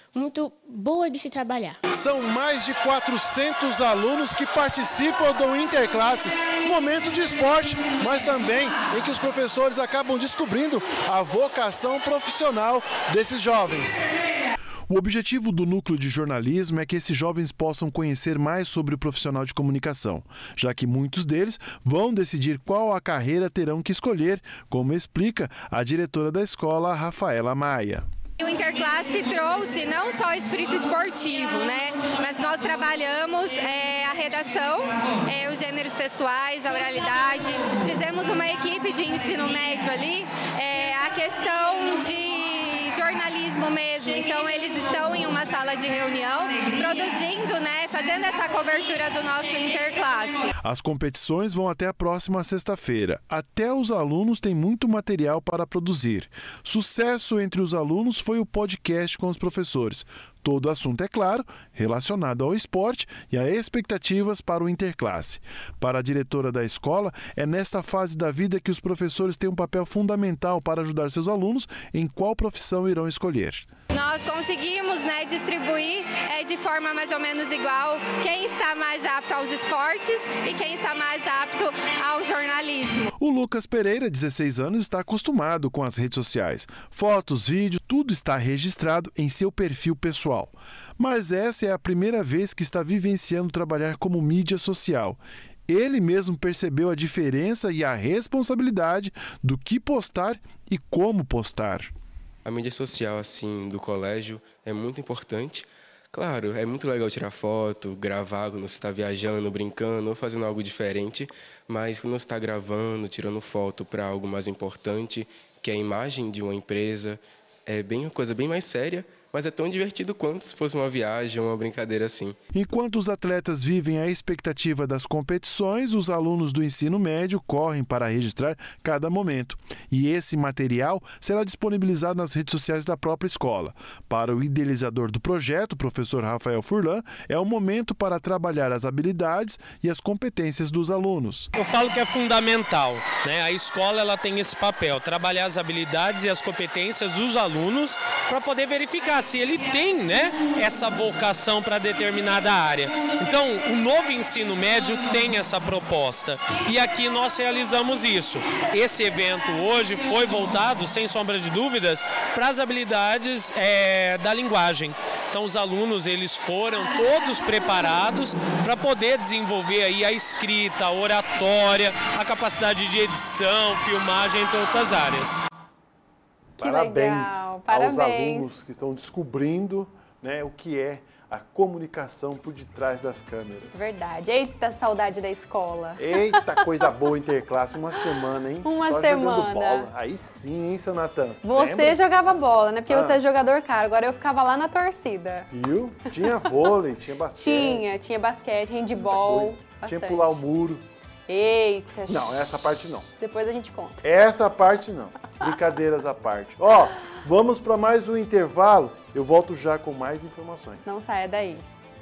boa de se trabalhar. São mais de 400 alunos que participam do Interclasse, momento de esporte, mas também em que os professores acabam descobrindo a vocação profissional desses jovens. O objetivo do núcleo de jornalismo é que esses jovens possam conhecer mais sobre o profissional de comunicação, já que muitos deles vão decidir qual a carreira terão que escolher, como explica a diretora da escola, Rafaela Maia. O Interclasse trouxe não só o espírito esportivo, né? Mas nós trabalhamos a redação, os gêneros textuais, a oralidade. Fizemos uma equipe de ensino médio ali, a questão de jornalismo mesmo. Então eles estão em uma sala de reunião, produzindo, né? Fazendo essa cobertura do nosso Interclasse. As competições vão até a próxima sexta-feira. Até os alunos têm muito material para produzir. Sucesso entre os alunos foi o podcast com os professores. Todo assunto, é claro, relacionado ao esporte e a expectativas para o Interclasse. Para a diretora da escola, é nesta fase da vida que os professores têm um papel fundamental para ajudar seus alunos em qual profissão irão escolher. Nós conseguimos, né, distribuir de forma mais ou menos igual quem está mais apto aos esportes e quem está mais apto ao jornalismo. O Lucas Pereira, 16 anos, está acostumado com as redes sociais. Fotos, vídeo, tudo está registrado em seu perfil pessoal. Mas essa é a primeira vez que está vivenciando trabalhar como mídia social. Ele mesmo percebeu a diferença e a responsabilidade do que postar e como postar. A mídia social, assim, do colégio é muito importante. Claro, é muito legal tirar foto, gravar quando você está viajando, brincando ou fazendo algo diferente, mas quando você está gravando, tirando foto para algo mais importante, que é a imagem de uma empresa, é uma coisa bem mais séria, mas é tão divertido quanto se fosse uma viagem ou uma brincadeira assim. Enquanto os atletas vivem a expectativa das competições, os alunos do ensino médio correm para registrar cada momento. E esse material será disponibilizado nas redes sociais da própria escola. Para o idealizador do projeto, o professor Rafael Furlan, é um momento para trabalhar as habilidades e as competências dos alunos. Eu falo que é fundamental, né? A escola ela tem esse papel, trabalhar as habilidades e as competências dos alunos para poder verificar se ele tem, né, essa vocação para determinada área. Então, o novo ensino médio tem essa proposta e aqui nós realizamos isso. Esse evento hoje foi voltado, sem sombra de dúvidas, para as habilidades da linguagem. Então, os alunos eles foram todos preparados para poder desenvolver aí a escrita, a oratória, a capacidade de edição, filmagem, entre outras áreas. Parabéns aos alunos que estão descobrindo, né, o que é a comunicação por detrás das câmeras. Verdade. Eita, saudade da escola. Eita, coisa boa interclasse. Uma semana, hein? Uma semana. Jogando bola. Aí sim, hein, seu Natan? Você lembra? Jogava bola, né? Porque você é jogador caro. Agora eu ficava lá na torcida. Viu? Tinha vôlei, tinha basquete. Tinha basquete, handball. Tinha pular o muro. Eita. Não, essa parte não. Depois a gente conta. Essa parte não. Brincadeiras à parte. Ó, vamos para mais um intervalo. Eu volto já com mais informações. Não saia daí.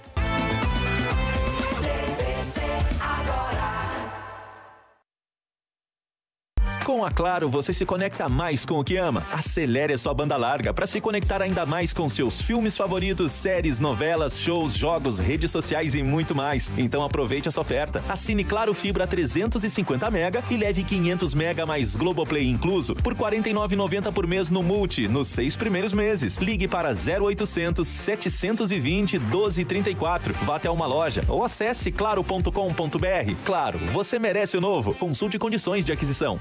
Com a Claro, você se conecta mais com o que ama. Acelere a sua banda larga para se conectar ainda mais com seus filmes favoritos, séries, novelas, shows, jogos, redes sociais e muito mais. Então aproveite essa oferta. Assine Claro Fibra 350 MB e leve 500 MB mais Globoplay incluso por R$ 49,90 por mês no Multi, nos 6 primeiros meses. Ligue para 0800 720 1234. Vá até uma loja ou acesse claro.com.br. Claro, você merece o novo. Consulte condições de aquisição.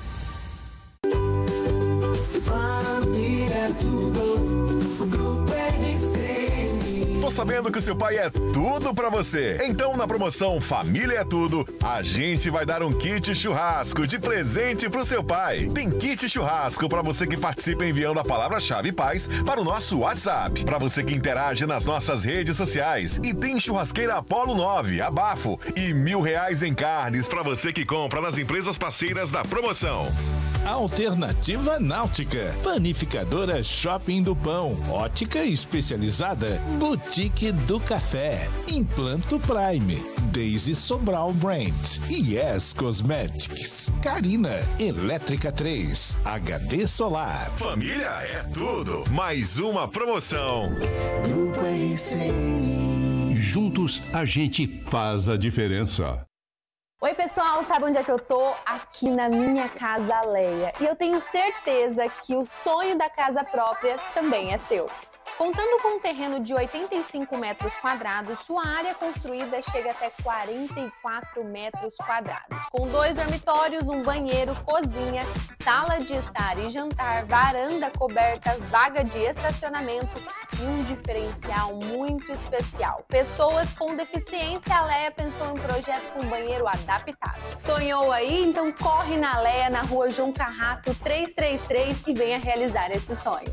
Tô sabendo que o seu pai é tudo pra você. Então, na promoção Família é Tudo, a gente vai dar um kit churrasco de presente pro seu pai. Tem kit churrasco pra você que participa enviando a palavra-chave paz para o nosso WhatsApp. Pra você que interage nas nossas redes sociais. E tem churrasqueira Apollo 9, abafo e R$1.000 em carnes pra você que compra nas empresas parceiras da promoção. Alternativa Náutica, Panificadora Shopping do Pão, Ótica Especializada, Boutique do Café, Implanto Prime, Daisy Sobral Brand, Yes Cosmetics, Carina, Elétrica 3, HD Solar. Família é tudo, mais uma promoção. Grupo RCN. Juntos a gente faz a diferença. Oi pessoal, sabe onde é que eu tô? Aqui na minha casa Aleia. E eu tenho certeza que o sonho da casa própria também é seu. Contando com um terreno de 85 metros quadrados, sua área construída chega até 44 metros quadrados. Com 2 dormitórios, um banheiro, cozinha, sala de estar e jantar, varanda coberta, vaga de estacionamento e um diferencial muito especial. Pessoas com deficiência, a Aleia pensou em um projeto com banheiro adaptado. Sonhou aí? Então corre na Aleia, na rua João Carrato 333 e venha realizar esse sonho.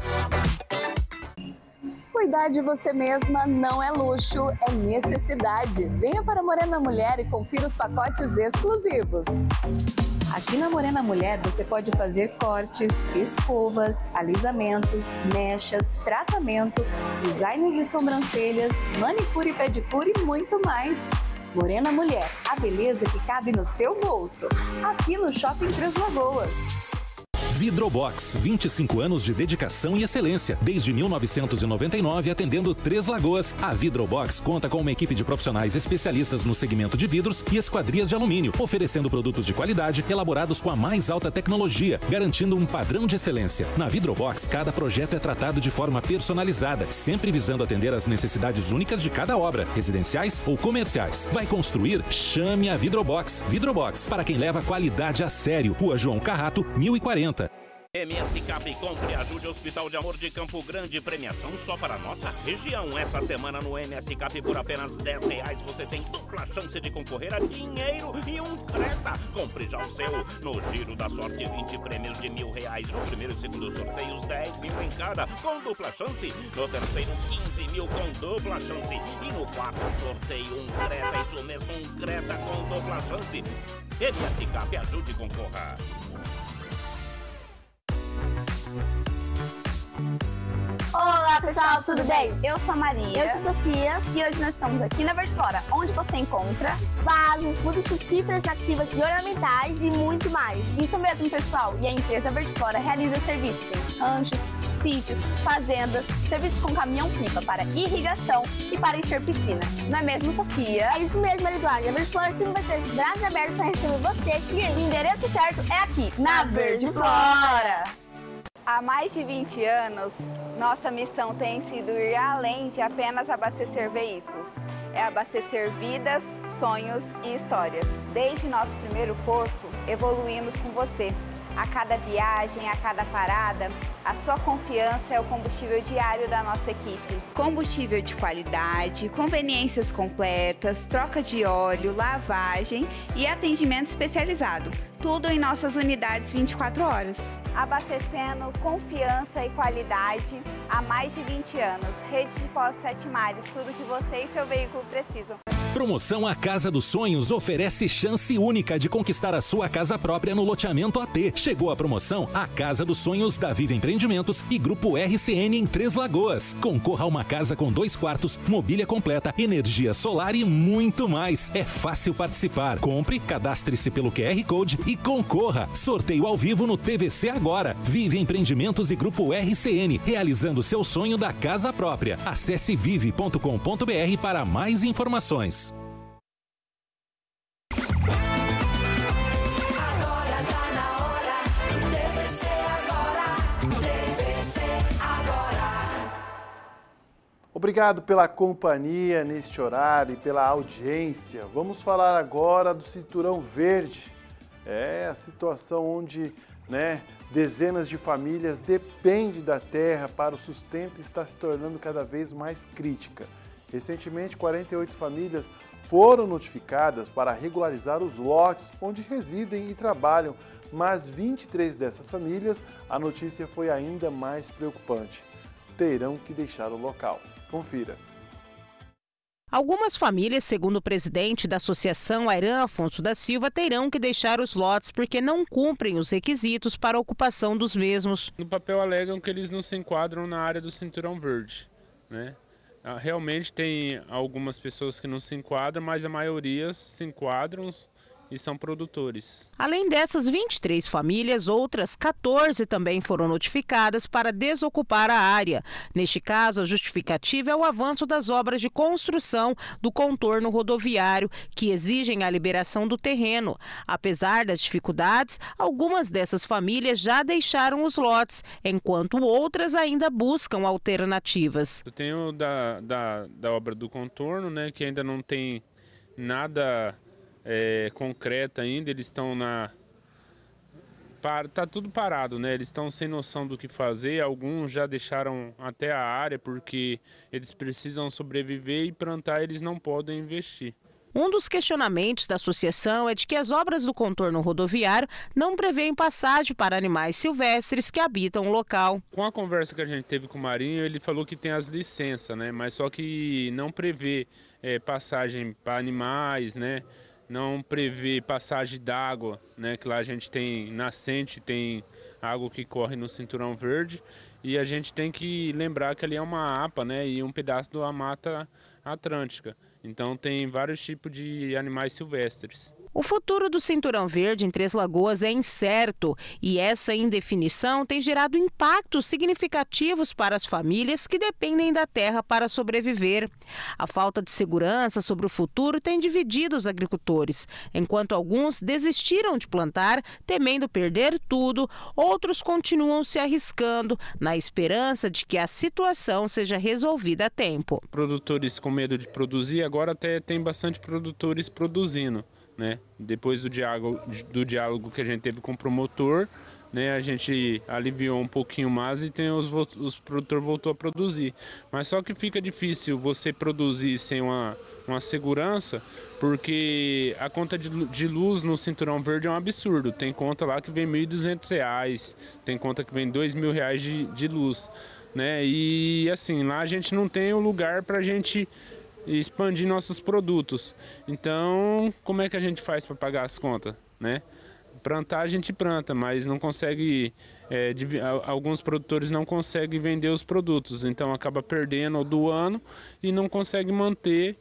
Cuidar de você mesma não é luxo, é necessidade. Venha para Morena Mulher e confira os pacotes exclusivos. Aqui na Morena Mulher você pode fazer cortes, escovas, alisamentos, mechas, tratamento, design de sobrancelhas, manicure e pedicure e muito mais. Morena Mulher, a beleza que cabe no seu bolso. Aqui no Shopping Três Lagoas. Vidrobox, 25 anos de dedicação e excelência. Desde 1999, atendendo Três Lagoas. A Vidrobox conta com uma equipe de profissionais especialistas no segmento de vidros e esquadrias de alumínio, oferecendo produtos de qualidade elaborados com a mais alta tecnologia, garantindo um padrão de excelência. Na Vidrobox, cada projeto é tratado de forma personalizada, sempre visando atender às necessidades únicas de cada obra, residenciais ou comerciais. Vai construir? Chame a Vidrobox. Vidrobox, para quem leva qualidade a sério. Rua João Carrato, 1040. MS Cap, compre, ajude o Hospital de Amor de Campo Grande. Premiação só para a nossa região. Essa semana no MS Cap, por apenas R$10, você tem dupla chance de concorrer a dinheiro e um Creta. Compre já o seu. No Giro da Sorte, 20 prêmios de R$1.000. No primeiro e segundo sorteios, 10 mil em cada, com dupla chance. No terceiro, 15 mil com dupla chance. E no quarto sorteio, um Creta. Isso mesmo, um Creta com dupla chance. MS Cap, ajude e concorra. Olá pessoal, tudo bem? Eu sou a Maria. Eu sou a Sofia. E hoje nós estamos aqui na Verde Flora, onde você encontra vasos, mudas frutíferas, ativas e ornamentais e muito mais. Isso mesmo, pessoal. E a empresa Verde Flora realiza serviços em ranchos, sítios, fazendas, serviços com caminhão-pipa para irrigação e para encher piscina. Não é mesmo, Sofia? É isso mesmo, Eduardo. A Verde Flora sempre vai ter os braços abertos para receber você aqui. O endereço certo é aqui, na Verde Flora. Há mais de 20 anos, nossa missão tem sido ir além de apenas abastecer veículos. É abastecer vidas, sonhos e histórias. Desde nosso primeiro posto, evoluímos com você. A cada viagem, a cada parada, a sua confiança é o combustível diário da nossa equipe. Combustível de qualidade, conveniências completas, troca de óleo, lavagem e atendimento especializado. Tudo em nossas unidades 24 horas. Abastecendo confiança e qualidade há mais de 20 anos. Rede de Postos Sete Mares, tudo que você e seu veículo precisam. Promoção A Casa dos Sonhos oferece chance única de conquistar a sua casa própria no loteamento AT. Chegou a promoção A Casa dos Sonhos da Viva Empreendimentos e Grupo RCN em Três Lagoas. Concorra a uma casa com 2 quartos, mobília completa, energia solar e muito mais. É fácil participar. Compre, cadastre-se pelo QR Code e concorra. Sorteio ao vivo no TVC agora. Vive Empreendimentos e Grupo RCN, realizando seu sonho da casa própria. Acesse vive.com.br para mais informações. Obrigado pela companhia neste horário e pela audiência. Vamos falar agora do Cinturão Verde. É a situação onde, dezenas de famílias dependem da terra para o sustento e está se tornando cada vez mais crítica. Recentemente, 48 famílias foram notificadas para regularizar os lotes onde residem e trabalham, mas 23 dessas famílias, a notícia foi ainda mais preocupante. Terão que deixar o local. Confira. Algumas famílias, segundo o presidente da associação, Airan Afonso da Silva, terão que deixar os lotes porque não cumprem os requisitos para a ocupação dos mesmos. No papel alegam que eles não se enquadram na área do Cinturão Verde, Realmente tem algumas pessoas que não se enquadram, mas a maioria se enquadram e são produtores. Além dessas 23 famílias, outras 14 também foram notificadas para desocupar a área. Neste caso, a justificativa é o avanço das obras de construção do contorno rodoviário, que exigem a liberação do terreno. Apesar das dificuldades, algumas dessas famílias já deixaram os lotes, enquanto outras ainda buscam alternativas. Eu tenho da obra do contorno, que ainda não tem nada concreta ainda, eles estão tá tudo parado, eles estão sem noção do que fazer. Alguns já deixaram até a área porque eles precisam sobreviver e plantar eles não podem investir. Um dos questionamentos da associação é de que as obras do contorno rodoviário não prevêem passagem para animais silvestres que habitam o local. Com a conversa que a gente teve com o Marinho, ele falou que tem as licenças, mas só que não prevê passagem para animais, não prevê passagem d'água, que lá a gente tem nascente, tem água que corre no Cinturão Verde, e a gente tem que lembrar que ali é uma APA, e um pedaço da Mata Atlântica. Então tem vários tipos de animais silvestres. O futuro do Cinturão Verde em Três Lagoas é incerto e essa indefinição tem gerado impactos significativos para as famílias que dependem da terra para sobreviver. A falta de segurança sobre o futuro tem dividido os agricultores. Enquanto alguns desistiram de plantar, temendo perder tudo, outros continuam se arriscando na esperança de que a situação seja resolvida a tempo. Produtores com medo de produzir, agora até tem bastante produtores produzindo. Né? Depois do diálogo que a gente teve com o promotor, né, a gente aliviou um pouquinho mais e os produtores voltou a produzir. Mas só que fica difícil você produzir sem uma segurança, porque a conta de luz no Cinturão Verde é um absurdo. Tem conta lá que vem R$ 1.200, tem conta que vem R$ 2.000 de luz. Né? E assim, lá a gente não tem o lugar para a gente expandir nossos produtos. Então, como é que a gente faz para pagar as contas, né? Plantar a gente planta, mas não consegue, alguns produtores não conseguem vender os produtos, então acaba perdendo ao do ano e não consegue manter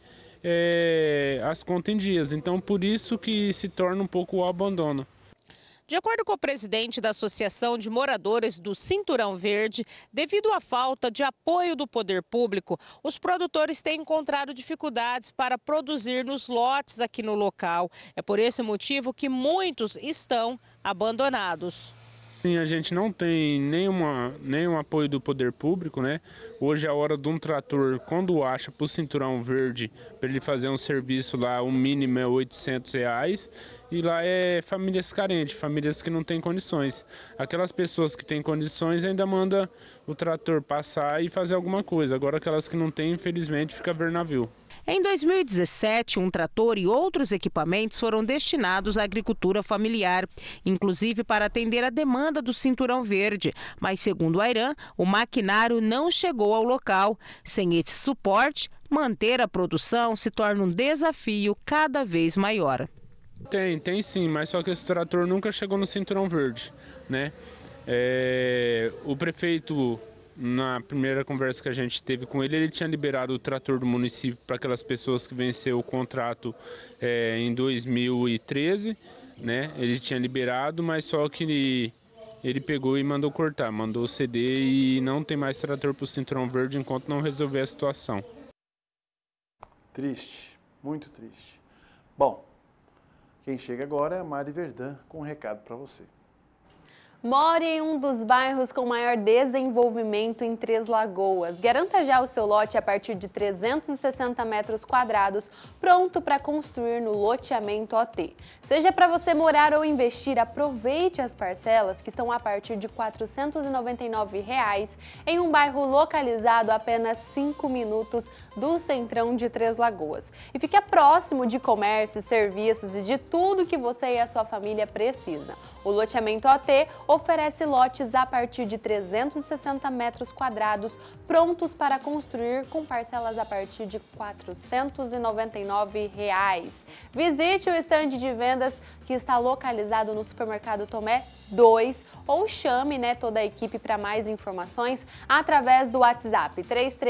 as contas em dias. Então, por isso que se torna um pouco o abandono. De acordo com o presidente da Associação de Moradores do Cinturão Verde, devido à falta de apoio do poder público, os produtores têm encontrado dificuldades para produzir nos lotes aqui no local. É por esse motivo que muitos estão abandonados. Sim, a gente não tem nenhum apoio do poder público, né? Hoje é a hora de um trator, quando acha para o Cinturão Verde, para ele fazer um serviço lá, o mínimo é R$ 800, e lá é famílias carentes, famílias que não têm condições. Aquelas pessoas que têm condições ainda mandam o trator passar e fazer alguma coisa, agora aquelas que não têm, infelizmente, fica a ver navio. Em 2017, um trator e outros equipamentos foram destinados à agricultura familiar, inclusive para atender a demanda do Cinturão Verde. Mas, segundo a Airan, o maquinário não chegou ao local. Sem esse suporte, manter a produção se torna um desafio cada vez maior. Tem sim, mas só que esse trator nunca chegou no Cinturão Verde, né? O prefeito, na primeira conversa que a gente teve com ele, ele tinha liberado o trator do município para aquelas pessoas que venceu o contrato em 2013, né? Ele tinha liberado, mas só que ele pegou e mandou cortar, mandou ceder e não tem mais trator para o Cinturão Verde enquanto não resolver a situação. Triste, muito triste. Bom, quem chega agora é a Mari Verdun com um recado para você. More em um dos bairros com maior desenvolvimento em Três Lagoas. Garanta já o seu lote a partir de 360 metros quadrados, pronto para construir no loteamento OT. Seja para você morar ou investir, aproveite as parcelas que estão a partir de R$ 499 em um bairro localizado a apenas 5 minutos do centrão de Três Lagoas. E fica próximo de comércios, serviços e de tudo que você e a sua família precisa. O loteamento OT oferece lotes a partir de 360 metros quadrados, prontos para construir com parcelas a partir de R$ 499. Visite o estande de vendas que está localizado no Supermercado Tomé 2 ou chame toda a equipe para mais informações através do WhatsApp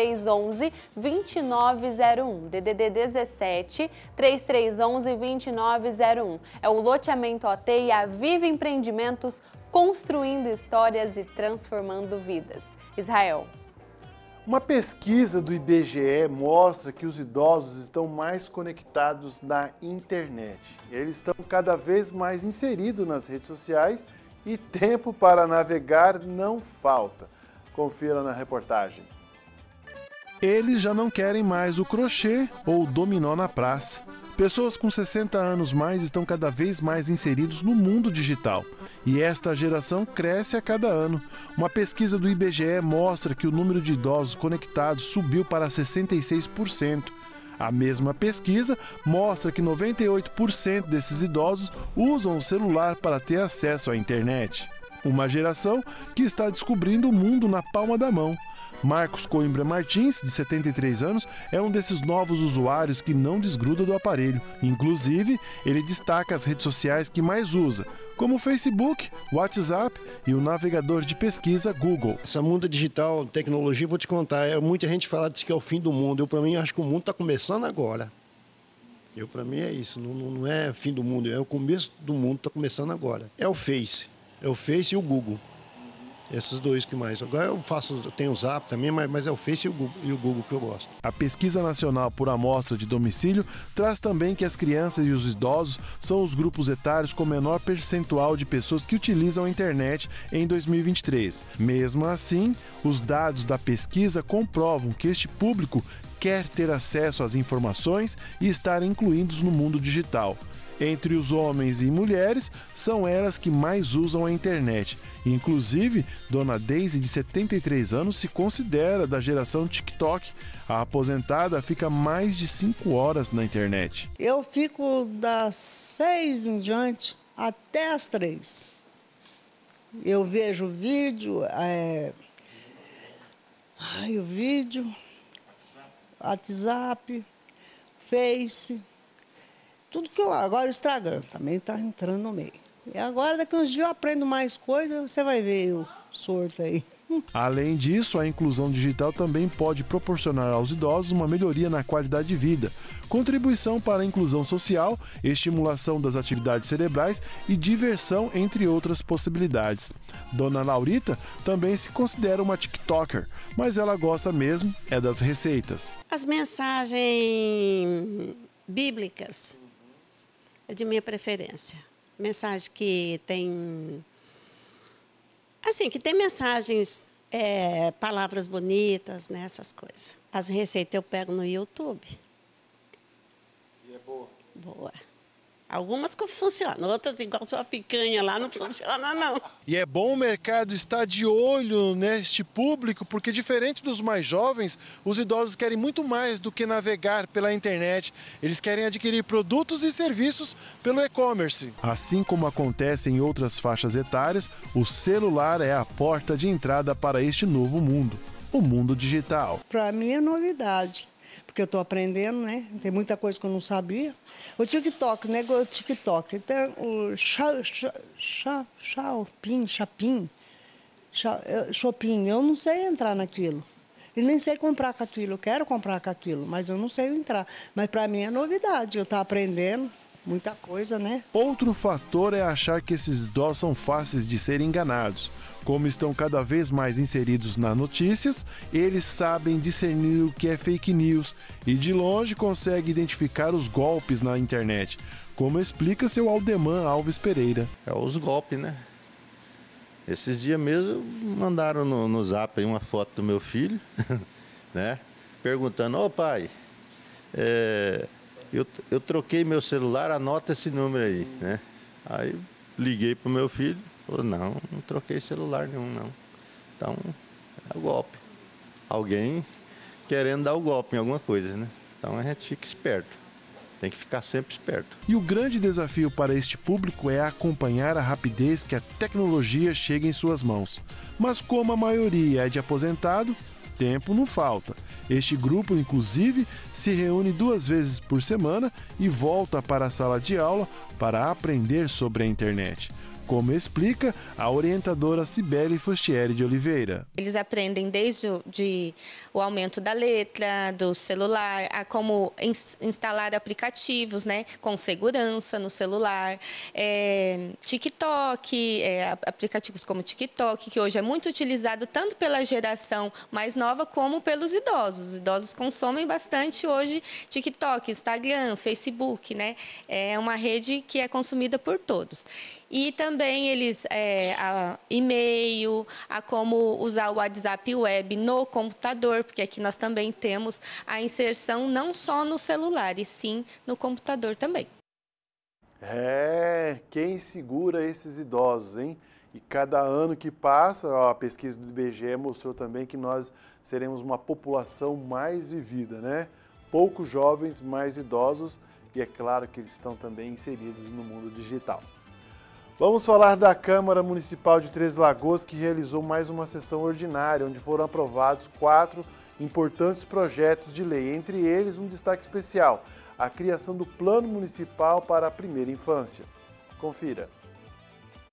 3311-2901, DDD 17 3311-2901. É o loteamento OT e a Viva Empreendimentos, construindo histórias e transformando vidas. Israel. Uma pesquisa do IBGE mostra que os idosos estão mais conectados na internet. Eles estão cada vez mais inseridos nas redes sociais e tempo para navegar não falta. Confira na reportagem. Eles já não querem mais o crochê ou o dominó na praça. Pessoas com 60 anos mais estão cada vez mais inseridos no mundo digital. E esta geração cresce a cada ano. Uma pesquisa do IBGE mostra que o número de idosos conectados subiu para 66%. A mesma pesquisa mostra que 98% desses idosos usam o celular para ter acesso à internet. Uma geração que está descobrindo o mundo na palma da mão. Marcos Coimbra Martins, de 73 anos, é um desses novos usuários que não desgruda do aparelho. Inclusive, ele destaca as redes sociais que mais usa, como o Facebook, WhatsApp e o navegador de pesquisa Google. Essa mundo digital, tecnologia, vou te contar, muita gente fala que é o fim do mundo. Eu, para mim, acho que o mundo está começando agora. Para mim é isso, não é fim do mundo, é o começo do mundo, está começando agora. É o Face e o Google. Esses dois que mais. Agora eu tenho o Zap também, mas é o Face e o Google que eu gosto. A Pesquisa Nacional por Amostra de Domicílio traz também que as crianças e os idosos são os grupos etários com menor percentual de pessoas que utilizam a internet em 2023. Mesmo assim, os dados da pesquisa comprovam que este público quer ter acesso às informações e estar incluídos no mundo digital. Entre os homens e mulheres, são elas que mais usam a internet. Inclusive, Dona Deise, de 73 anos, se considera da geração TikTok. A aposentada fica mais de 5 horas na internet. Eu fico das 6 em diante até as 3. Eu vejo vídeo, o vídeo, WhatsApp, Face... Tudo que agora o Instagram também está entrando no meio. E agora, daqui uns dias eu aprendo mais coisas, você vai ver o sorto aí. Além disso, a inclusão digital também pode proporcionar aos idosos uma melhoria na qualidade de vida, contribuição para a inclusão social, estimulação das atividades cerebrais e diversão, entre outras possibilidades. Dona Laurita também se considera uma TikToker, mas ela gosta mesmo das receitas. As mensagens bíblicas é de minha preferência. Mensagem que tem... Assim, que tem mensagens, palavras bonitas, né, essas coisas. As receitas eu pego no YouTube. E é boa? Boa. Algumas que funcionam, outras, igual sua picanha lá, não funciona, não. E é bom o mercado estar de olho neste público, porque diferente dos mais jovens, os idosos querem muito mais do que navegar pela internet. Eles querem adquirir produtos e serviços pelo e-commerce. Assim como acontece em outras faixas etárias, o celular é a porta de entrada para este novo mundo, o mundo digital. Para mim é novidade. Porque eu estou aprendendo, né? Tem muita coisa que eu não sabia. O TikTok, né? O TikTok. Tem o Shopping. Eu não sei entrar naquilo. E nem sei comprar com aquilo. Eu quero comprar com aquilo, mas eu não sei entrar. Mas para mim é novidade. Eu estou aprendendo muita coisa, né? Outro fator é achar que esses idosos são fáceis de serem enganados. Como estão cada vez mais inseridos nas notícias, eles sabem discernir o que é fake news e de longe conseguem identificar os golpes na internet, como explica seu Aldemar Alves Pereira. É os golpes, né? Esses dias mesmo mandaram no Zap aí uma foto do meu filho, né? Perguntando, ô pai, eu troquei meu celular, anota esse número aí, né? Aí liguei pro meu filho. Falou, não troquei celular nenhum, não. Então, é o golpe. Alguém querendo dar o golpe em alguma coisa, né? Então, a gente fica esperto. Tem que ficar sempre esperto. E o grande desafio para este público é acompanhar a rapidez que a tecnologia chega em suas mãos. Mas como a maioria é de aposentado, tempo não falta. Este grupo, inclusive, se reúne 2 vezes por semana e volta para a sala de aula para aprender sobre a internet. Como explica a orientadora Cibele Fustieri de Oliveira. Eles aprendem desde o aumento da letra, do celular, a como instalar aplicativos, né, com segurança no celular, TikTok, aplicativos como TikTok, que hoje é muito utilizado tanto pela geração mais nova como pelos idosos. Os idosos consomem bastante hoje TikTok, Instagram, Facebook, né? É uma rede que é consumida por todos. E também eles, e-mail, a como usar o WhatsApp web no computador, porque aqui nós também temos a inserção não só no celular, e sim no computador também. Quem segura esses idosos, hein? E cada ano que passa, a pesquisa do IBGE mostrou também que nós seremos uma população mais vivida, né? Poucos jovens, mais idosos, e é claro que eles estão também inseridos no mundo digital. Vamos falar da Câmara Municipal de Três Lagoas, que realizou mais uma sessão ordinária, onde foram aprovados 4 importantes projetos de lei. Entre eles, um destaque especial, a criação do Plano Municipal para a Primeira Infância. Confira.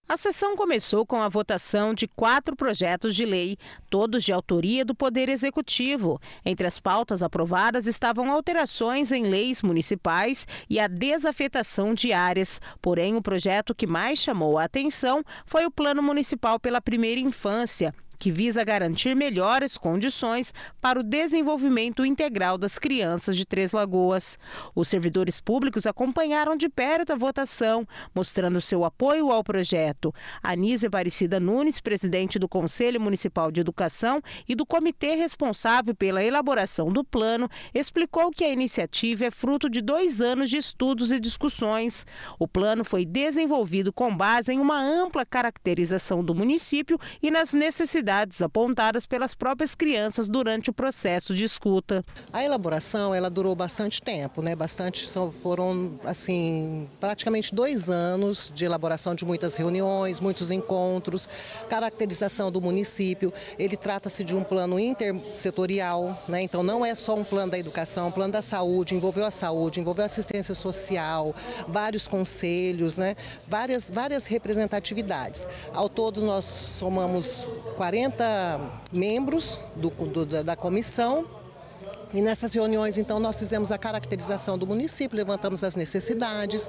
A sessão começou com a votação de 4 projetos de lei, todos de autoria do Poder Executivo. Entre as pautas aprovadas estavam alterações em leis municipais e a desafetação de áreas. Porém, o projeto que mais chamou a atenção foi o Plano Municipal pela Primeira Infância, que visa garantir melhores condições para o desenvolvimento integral das crianças de Três Lagoas. Os servidores públicos acompanharam de perto a votação, mostrando seu apoio ao projeto. Anísia Aparecida Nunes, presidente do Conselho Municipal de Educação e do comitê responsável pela elaboração do plano, explicou que a iniciativa é fruto de 2 anos de estudos e discussões. O plano foi desenvolvido com base em uma ampla caracterização do município e nas necessidades apontadas pelas próprias crianças durante o processo de escuta. A elaboração, ela durou bastante tempo, né? Foram assim, praticamente 2 anos de elaboração de muitas reuniões, muitos encontros, caracterização do município. Ele trata-se de um plano intersetorial, né? Então não é só um plano da educação, um plano da saúde, envolveu a assistência social, vários conselhos, né? Várias representatividades. Ao todo nós somamos 40 membros da comissão. E nessas reuniões, então, nós fizemos a caracterização do município, levantamos as necessidades.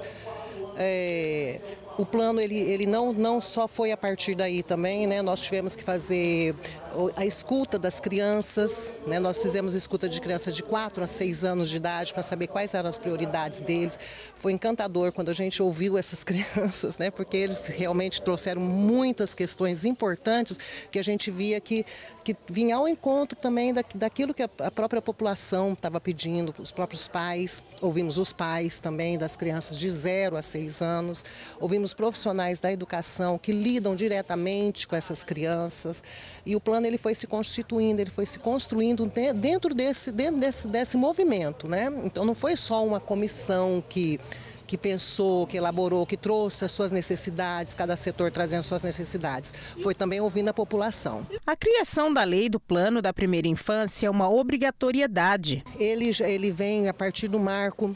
O plano, ele não só foi a partir daí também, né? Nós tivemos que fazer a escuta das crianças, né? Nós fizemos escuta de crianças de 4 a 6 anos de idade para saber quais eram as prioridades deles. Foi encantador quando a gente ouviu essas crianças, né? Porque eles realmente trouxeram muitas questões importantes que a gente via que vinha ao encontro também daquilo que a própria população estava pedindo, os próprios pais. Ouvimos os pais também das crianças de 0 a 6 anos, ouvimos profissionais da educação que lidam diretamente com essas crianças, e o plano ele foi se constituindo, ele foi se construindo dentro desse movimento, né? Então não foi só uma comissão que pensou, que elaborou, que trouxe as suas necessidades, cada setor trazendo suas necessidades. Foi também ouvindo a população. A criação da lei do Plano da Primeira Infância é uma obrigatoriedade. Ele vem a partir do marco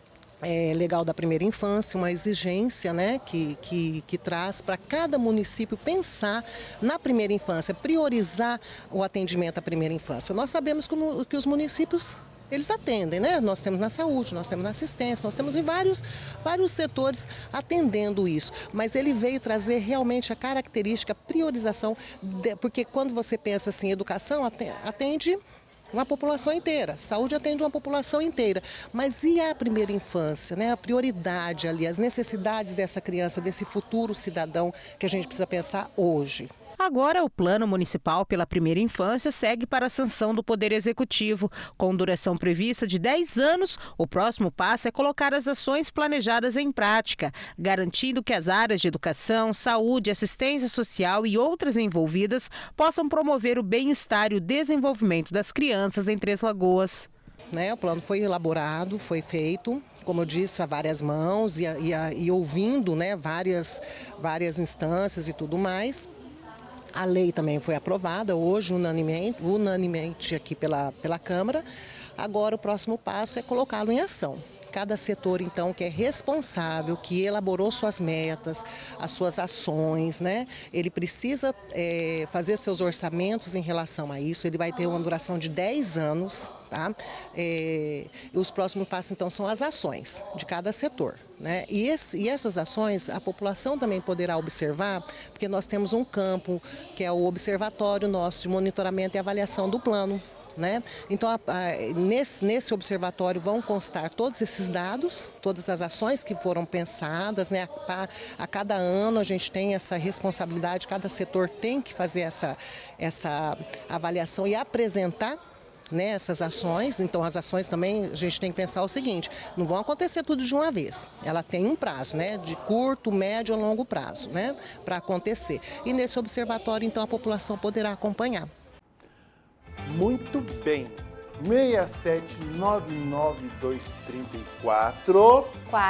legal da primeira infância, uma exigência, né, que traz para cada município pensar na primeira infância, priorizar o atendimento à primeira infância. Nós sabemos que os municípios eles atendem, né? Nós temos na saúde, nós temos na assistência, nós temos em vários setores atendendo isso. Mas ele veio trazer realmente a característica, a priorização, porque quando você pensa assim, educação atende uma população inteira, saúde atende uma população inteira. Mas e a primeira infância, né? A prioridade ali, as necessidades dessa criança, desse futuro cidadão que a gente precisa pensar hoje. Agora, o Plano Municipal pela Primeira Infância segue para a sanção do Poder Executivo. Com duração prevista de 10 anos, o próximo passo é colocar as ações planejadas em prática, garantindo que as áreas de educação, saúde, assistência social e outras envolvidas possam promover o bem-estar e o desenvolvimento das crianças em Três Lagoas. O plano foi elaborado, foi feito, como eu disse, a várias mãos e ouvindo, né, várias instâncias e tudo mais. A lei também foi aprovada hoje unanimemente aqui pela Câmara. Agora o próximo passo é colocá-lo em ação. Cada setor, então, que é responsável, que elaborou suas metas, as suas ações, né? Ele precisa fazer seus orçamentos em relação a isso. Ele vai ter uma duração de 10 anos, tá? E os próximos passos, então, são as ações de cada setor, né? E essas ações, a população também poderá observar, porque nós temos um campo, que é o observatório nosso de monitoramento e avaliação do plano. Então, nesse observatório vão constar todos esses dados, todas as ações que foram pensadas, né? A cada ano a gente tem essa responsabilidade, cada setor tem que fazer essa avaliação e apresentar, né, essas ações. Então, as ações também, a gente tem que pensar o seguinte, não vão acontecer tudo de uma vez. Ela tem um prazo, né, de curto, médio ou longo prazo, né, para acontecer. E nesse observatório, então, a população poderá acompanhar. Muito bem. 6799234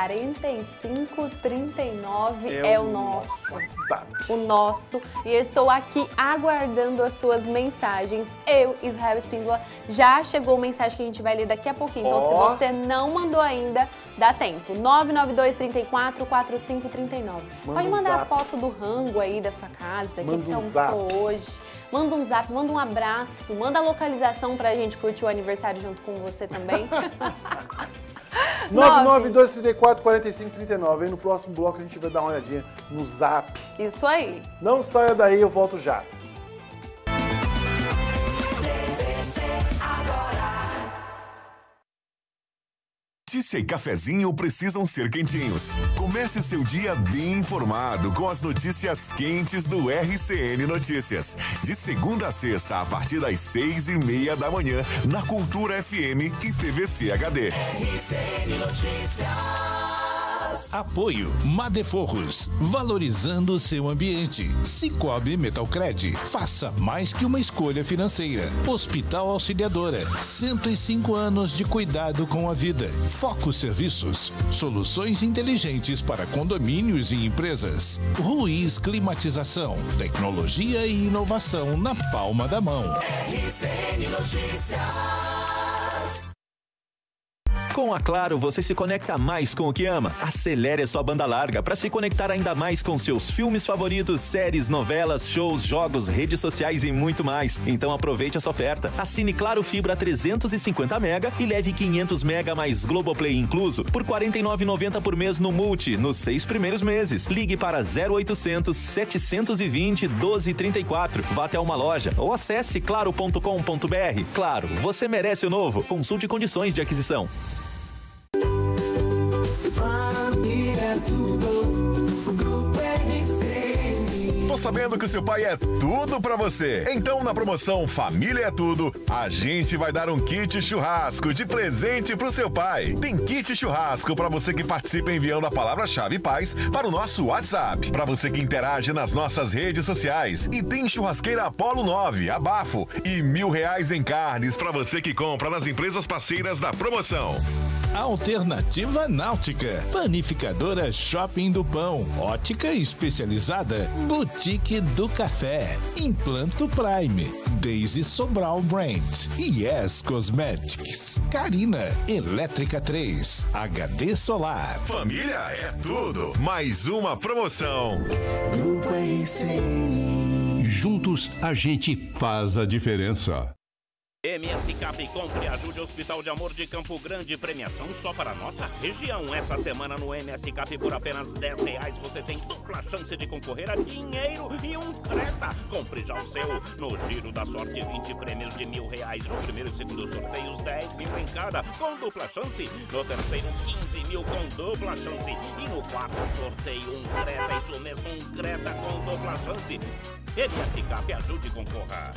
4539 é o nosso WhatsApp. O nosso. E eu estou aqui aguardando as suas mensagens. Eu, Israel Espíndola, já chegou mensagem que a gente vai ler daqui a pouquinho. Então, se você não mandou ainda, dá tempo. 99234 4539. Pode mandar a foto do rango aí da sua casa, o que você almoçou hoje. Manda um zap, manda um abraço, manda a localização pra gente curtir o aniversário junto com você também. 99234 4539. Aí no próximo bloco a gente vai dar uma olhadinha no zap. Isso aí. Não saia daí, eu volto já. Notícia e cafezinho precisam ser quentinhos. Comece seu dia bem informado com as notícias quentes do RCN Notícias. De segunda a sexta, a partir das 6:30 da manhã, na Cultura FM e TVC HD. RCN Notícias. Apoio Madeforros, valorizando o seu ambiente. Cicobi Metalcred, faça mais que uma escolha financeira. Hospital Auxiliadora, 105 anos de cuidado com a vida. Foco Serviços, soluções inteligentes para condomínios e empresas. Ruiz Climatização, tecnologia e inovação na palma da mão. RCN Notícias. Com a Claro, você se conecta mais com o que ama. Acelere a sua banda larga para se conectar ainda mais com seus filmes favoritos, séries, novelas, shows, jogos, redes sociais e muito mais. Então aproveite essa oferta. Assine Claro Fibra 350 mega e leve 500 mega mais Globoplay incluso por R$ 49,90 por mês no Multi, nos 6 primeiros meses. Ligue para 0800 720 1234. Vá até uma loja ou acesse claro.com.br. Claro, você merece o novo. Consulte condições de aquisição. Tô sabendo que o seu pai é tudo pra você. Então, na promoção Família é Tudo, a gente vai dar um kit churrasco de presente pro seu pai. Tem kit churrasco pra você que participa enviando a palavra-chave paz para o nosso WhatsApp. Pra você que interage nas nossas redes sociais. E tem churrasqueira Apollo 9, abafo e R$1.000 em carnes pra você que compra nas empresas parceiras da promoção. Alternativa Náutica, panificadora Shopping do Pão, ótica especializada, Boutique do Café, Implanto Prime, Daisy Sobral Brand, Yes Cosmetics, Carina, Elétrica 3, HD Solar. Família é tudo, mais uma promoção. Grupo RCN. Juntos a gente faz a diferença. MS Cap, compre e ajude o Hospital de Amor de Campo Grande. Premiação só para a nossa região. Essa semana no MS Cap, por apenas R$10, você tem dupla chance de concorrer a dinheiro e um Creta. Compre já o seu. No Giro da Sorte, 20 prêmios de R$1.000. No primeiro e segundo sorteios, 10 mil em cada, com dupla chance. No terceiro, 15 mil com dupla chance. E no quarto sorteio, um Creta. Isso mesmo, um Creta com dupla chance. MS Cap, ajude e concorra.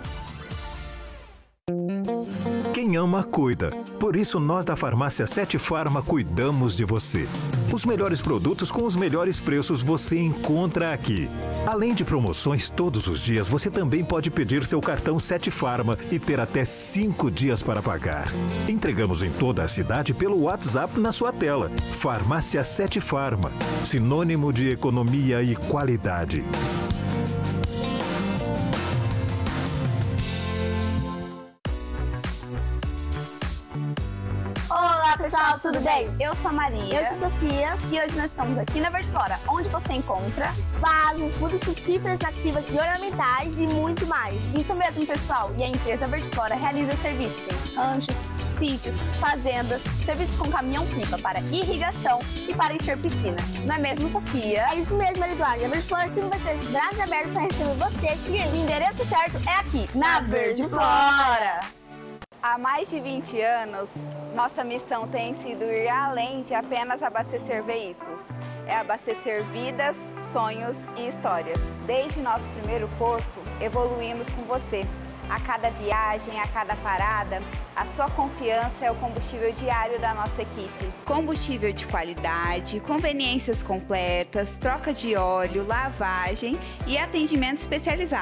Quem ama, cuida. Por isso, nós da Farmácia 7 Farma cuidamos de você. Os melhores produtos com os melhores preços você encontra aqui. Além de promoções todos os dias, você também pode pedir seu cartão 7 Farma e ter até 5 dias para pagar. Entregamos em toda a cidade pelo WhatsApp na sua tela. Farmácia 7 Farma, sinônimo de economia e qualidade. Olá pessoal, tudo bem? Eu sou a Maria. Eu sou a Sofia. E hoje nós estamos aqui na Verde Flora, onde você encontra vasos, mudas frutíferas, ativas e ornamentais e muito mais. Isso mesmo, pessoal. E a empresa Verde Flora realiza serviços em ranchos, sítios, fazendas, serviços com caminhão-pipa para irrigação e para encher piscina. Não é mesmo, Sofia? É isso mesmo, Eduardo. A Verde Flora sempre vai ter os braços abertos para receber você aqui. O endereço certo é aqui, na Verde Flora. Há mais de 20 anos, nossa missão tem sido ir além de apenas abastecer veículos. É abastecer vidas, sonhos e histórias. Desde nosso primeiro posto, evoluímos com você. A cada viagem, a cada parada, a sua confiança é o combustível diário da nossa equipe. Combustível de qualidade, conveniências completas, troca de óleo, lavagem e atendimento especializado.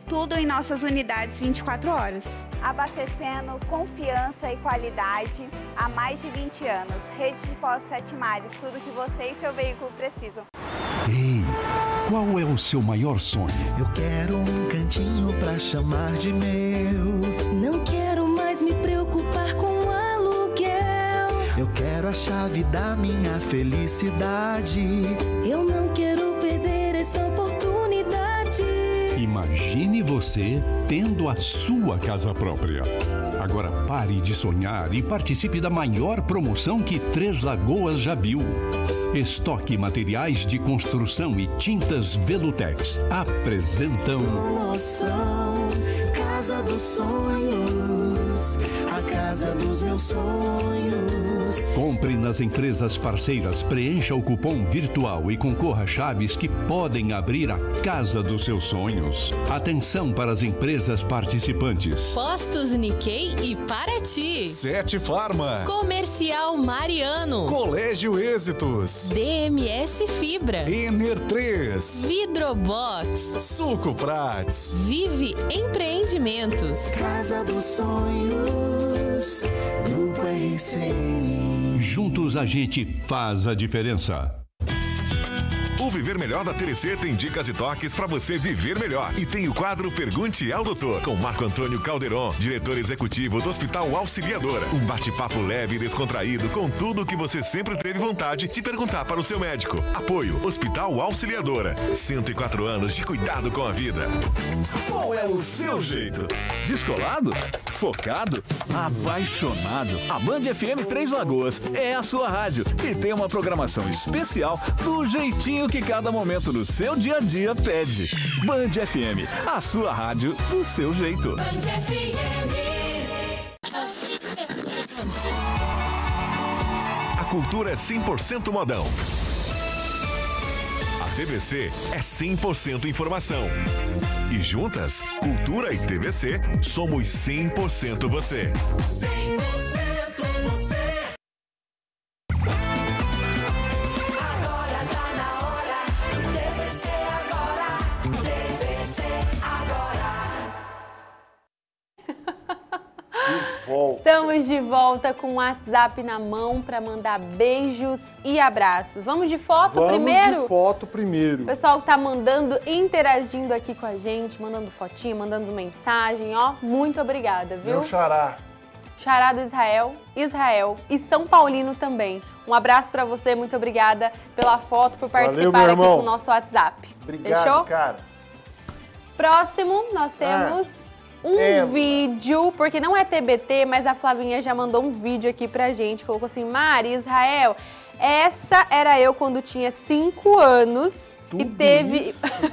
Tudo em nossas unidades 24 horas. Abastecendo confiança e qualidade há mais de 20 anos. Rede de Postos Sete Mares, tudo que você e seu veículo precisam. Ei, qual é o seu maior sonho? Eu quero um cantinho pra chamar de meu. Não quero mais me preocupar com aluguel. Eu quero a chave da minha felicidade. Eu não quero perder essa oportunidade. Imagine você tendo a sua casa própria. Agora pare de sonhar e participe da maior promoção que Três Lagoas já viu. Estoque Materiais de Construção e Tintas Velutex apresentam Promoção Casa dos Sonhos, a casa dos meus sonhos. Compre nas empresas parceiras, preencha o cupom virtual e concorra a chaves que podem abrir a casa dos seus sonhos. Atenção para as empresas participantes. Postos Nikkei e Paraty. Sete Farma. Comercial Mariano. Colégio Êxitos. DMS Fibra. Ener 3. Vidrobox. Suco Prats. Vive Empreendimentos. Casa dos Sonhos, Grupo RCN. Juntos a gente faz a diferença. O Viver Melhor da TVC tem dicas e toques para você viver melhor. E tem o quadro Pergunte ao Doutor, com Marco Antônio Calderon, diretor executivo do Hospital Auxiliadora. Um bate-papo leve e descontraído com tudo o que você sempre teve vontade de perguntar para o seu médico. Apoio Hospital Auxiliadora. 104 anos de cuidado com a vida. Qual é o seu jeito? Descolado? Focado? Apaixonado? A Band FM Três Lagoas é a sua rádio e tem uma programação especial do jeitinho que cada momento do seu dia a dia pede. Band FM, a sua rádio do seu jeito. Band FM. A cultura é 100% modão. A TVC é 100% informação. E juntas, Cultura e TVC, somos 100% você. 100% você. Agora tá na hora. TVC agora. TVC agora. Estamos de volta com o WhatsApp na mão para mandar beijos e abraços. Vamos de foto primeiro? Vamos de foto primeiro. O pessoal tá mandando, interagindo aqui com a gente, mandando fotinho, mandando mensagem, ó. Muito obrigada, viu? Meu xará. Xará do Israel e São Paulino também. Um abraço para você, muito obrigada pela foto, por participar aqui com o nosso WhatsApp. Obrigado, fechou? cara. Próximo, nós temos vídeo, porque não é TBT, mas a Flavinha já mandou um vídeo aqui pra gente. Colocou assim: Mari, Israel, essa era eu quando tinha 5 anos. E teve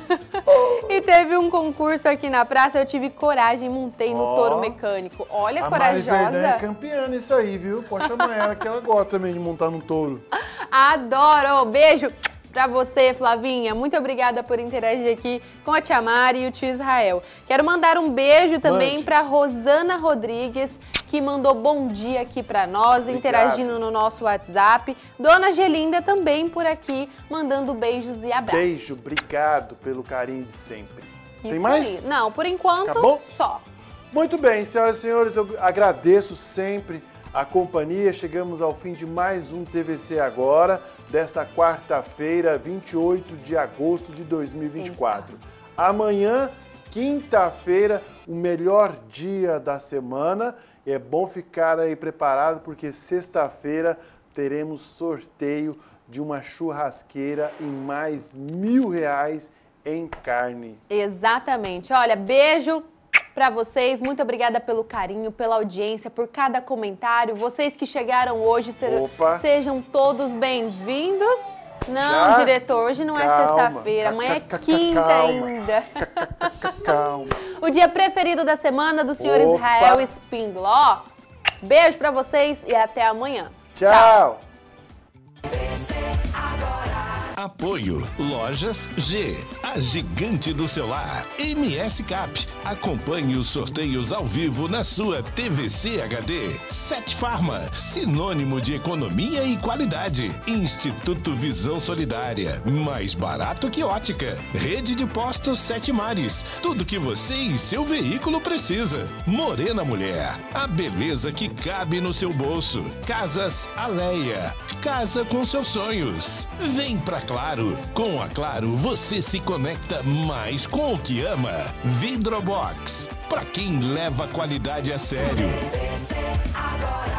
e teve um concurso aqui na praça, eu tive coragem, montei no touro mecânico. Olha, corajosa. A Mari Verdão é campeã nisso aí, viu? Pode chamar ela, que ela gosta também de montar no touro. Adoro! Beijo pra você, Flavinha. Muito obrigada por interagir aqui com a tia Mari e o tio Israel. Quero mandar um beijo também pra Rosana Rodrigues, que mandou bom dia aqui pra nós, interagindo no nosso WhatsApp. Dona Gelinda também por aqui, mandando beijos e abraços. Beijo, obrigado pelo carinho de sempre. Isso Tem mais? aí. Não, por enquanto, acabou? Só. Muito bem, senhoras e senhores, eu agradeço sempre a companhia. Chegamos ao fim de mais um TVC Agora, desta quarta-feira, 28 de agosto de 2024. Amanhã, quinta-feira, o melhor dia da semana. É bom ficar aí preparado, porque sexta-feira teremos sorteio de uma churrasqueira e mais R$1.000 em carne. Exatamente. Olha, beijo pra vocês. Muito obrigada pelo carinho, pela audiência, por cada comentário. Vocês que chegaram hoje, sejam todos bem-vindos. Não, Já? diretor, hoje não é sexta-feira, amanhã é quinta ainda. Calma. O dia preferido da semana do senhor Israel Espíndola. Ó, beijo pra vocês e até amanhã. Tchau. Apoio Lojas G. a gigante do celular. MS Cap. Acompanhe os sorteios ao vivo na sua TVC HD. 7 Farma, sinônimo de economia e qualidade. Instituto Visão Solidária, mais barato que ótica. Rede de postos 7 Mares, tudo que você e seu veículo precisa. Morena Mulher, a beleza que cabe no seu bolso. Casas Aleia, casa com seus sonhos. Vem pra Claro. Com a Claro, você se conecta mais com o que ama. Vidrobox, pra quem leva a qualidade a sério. Agora.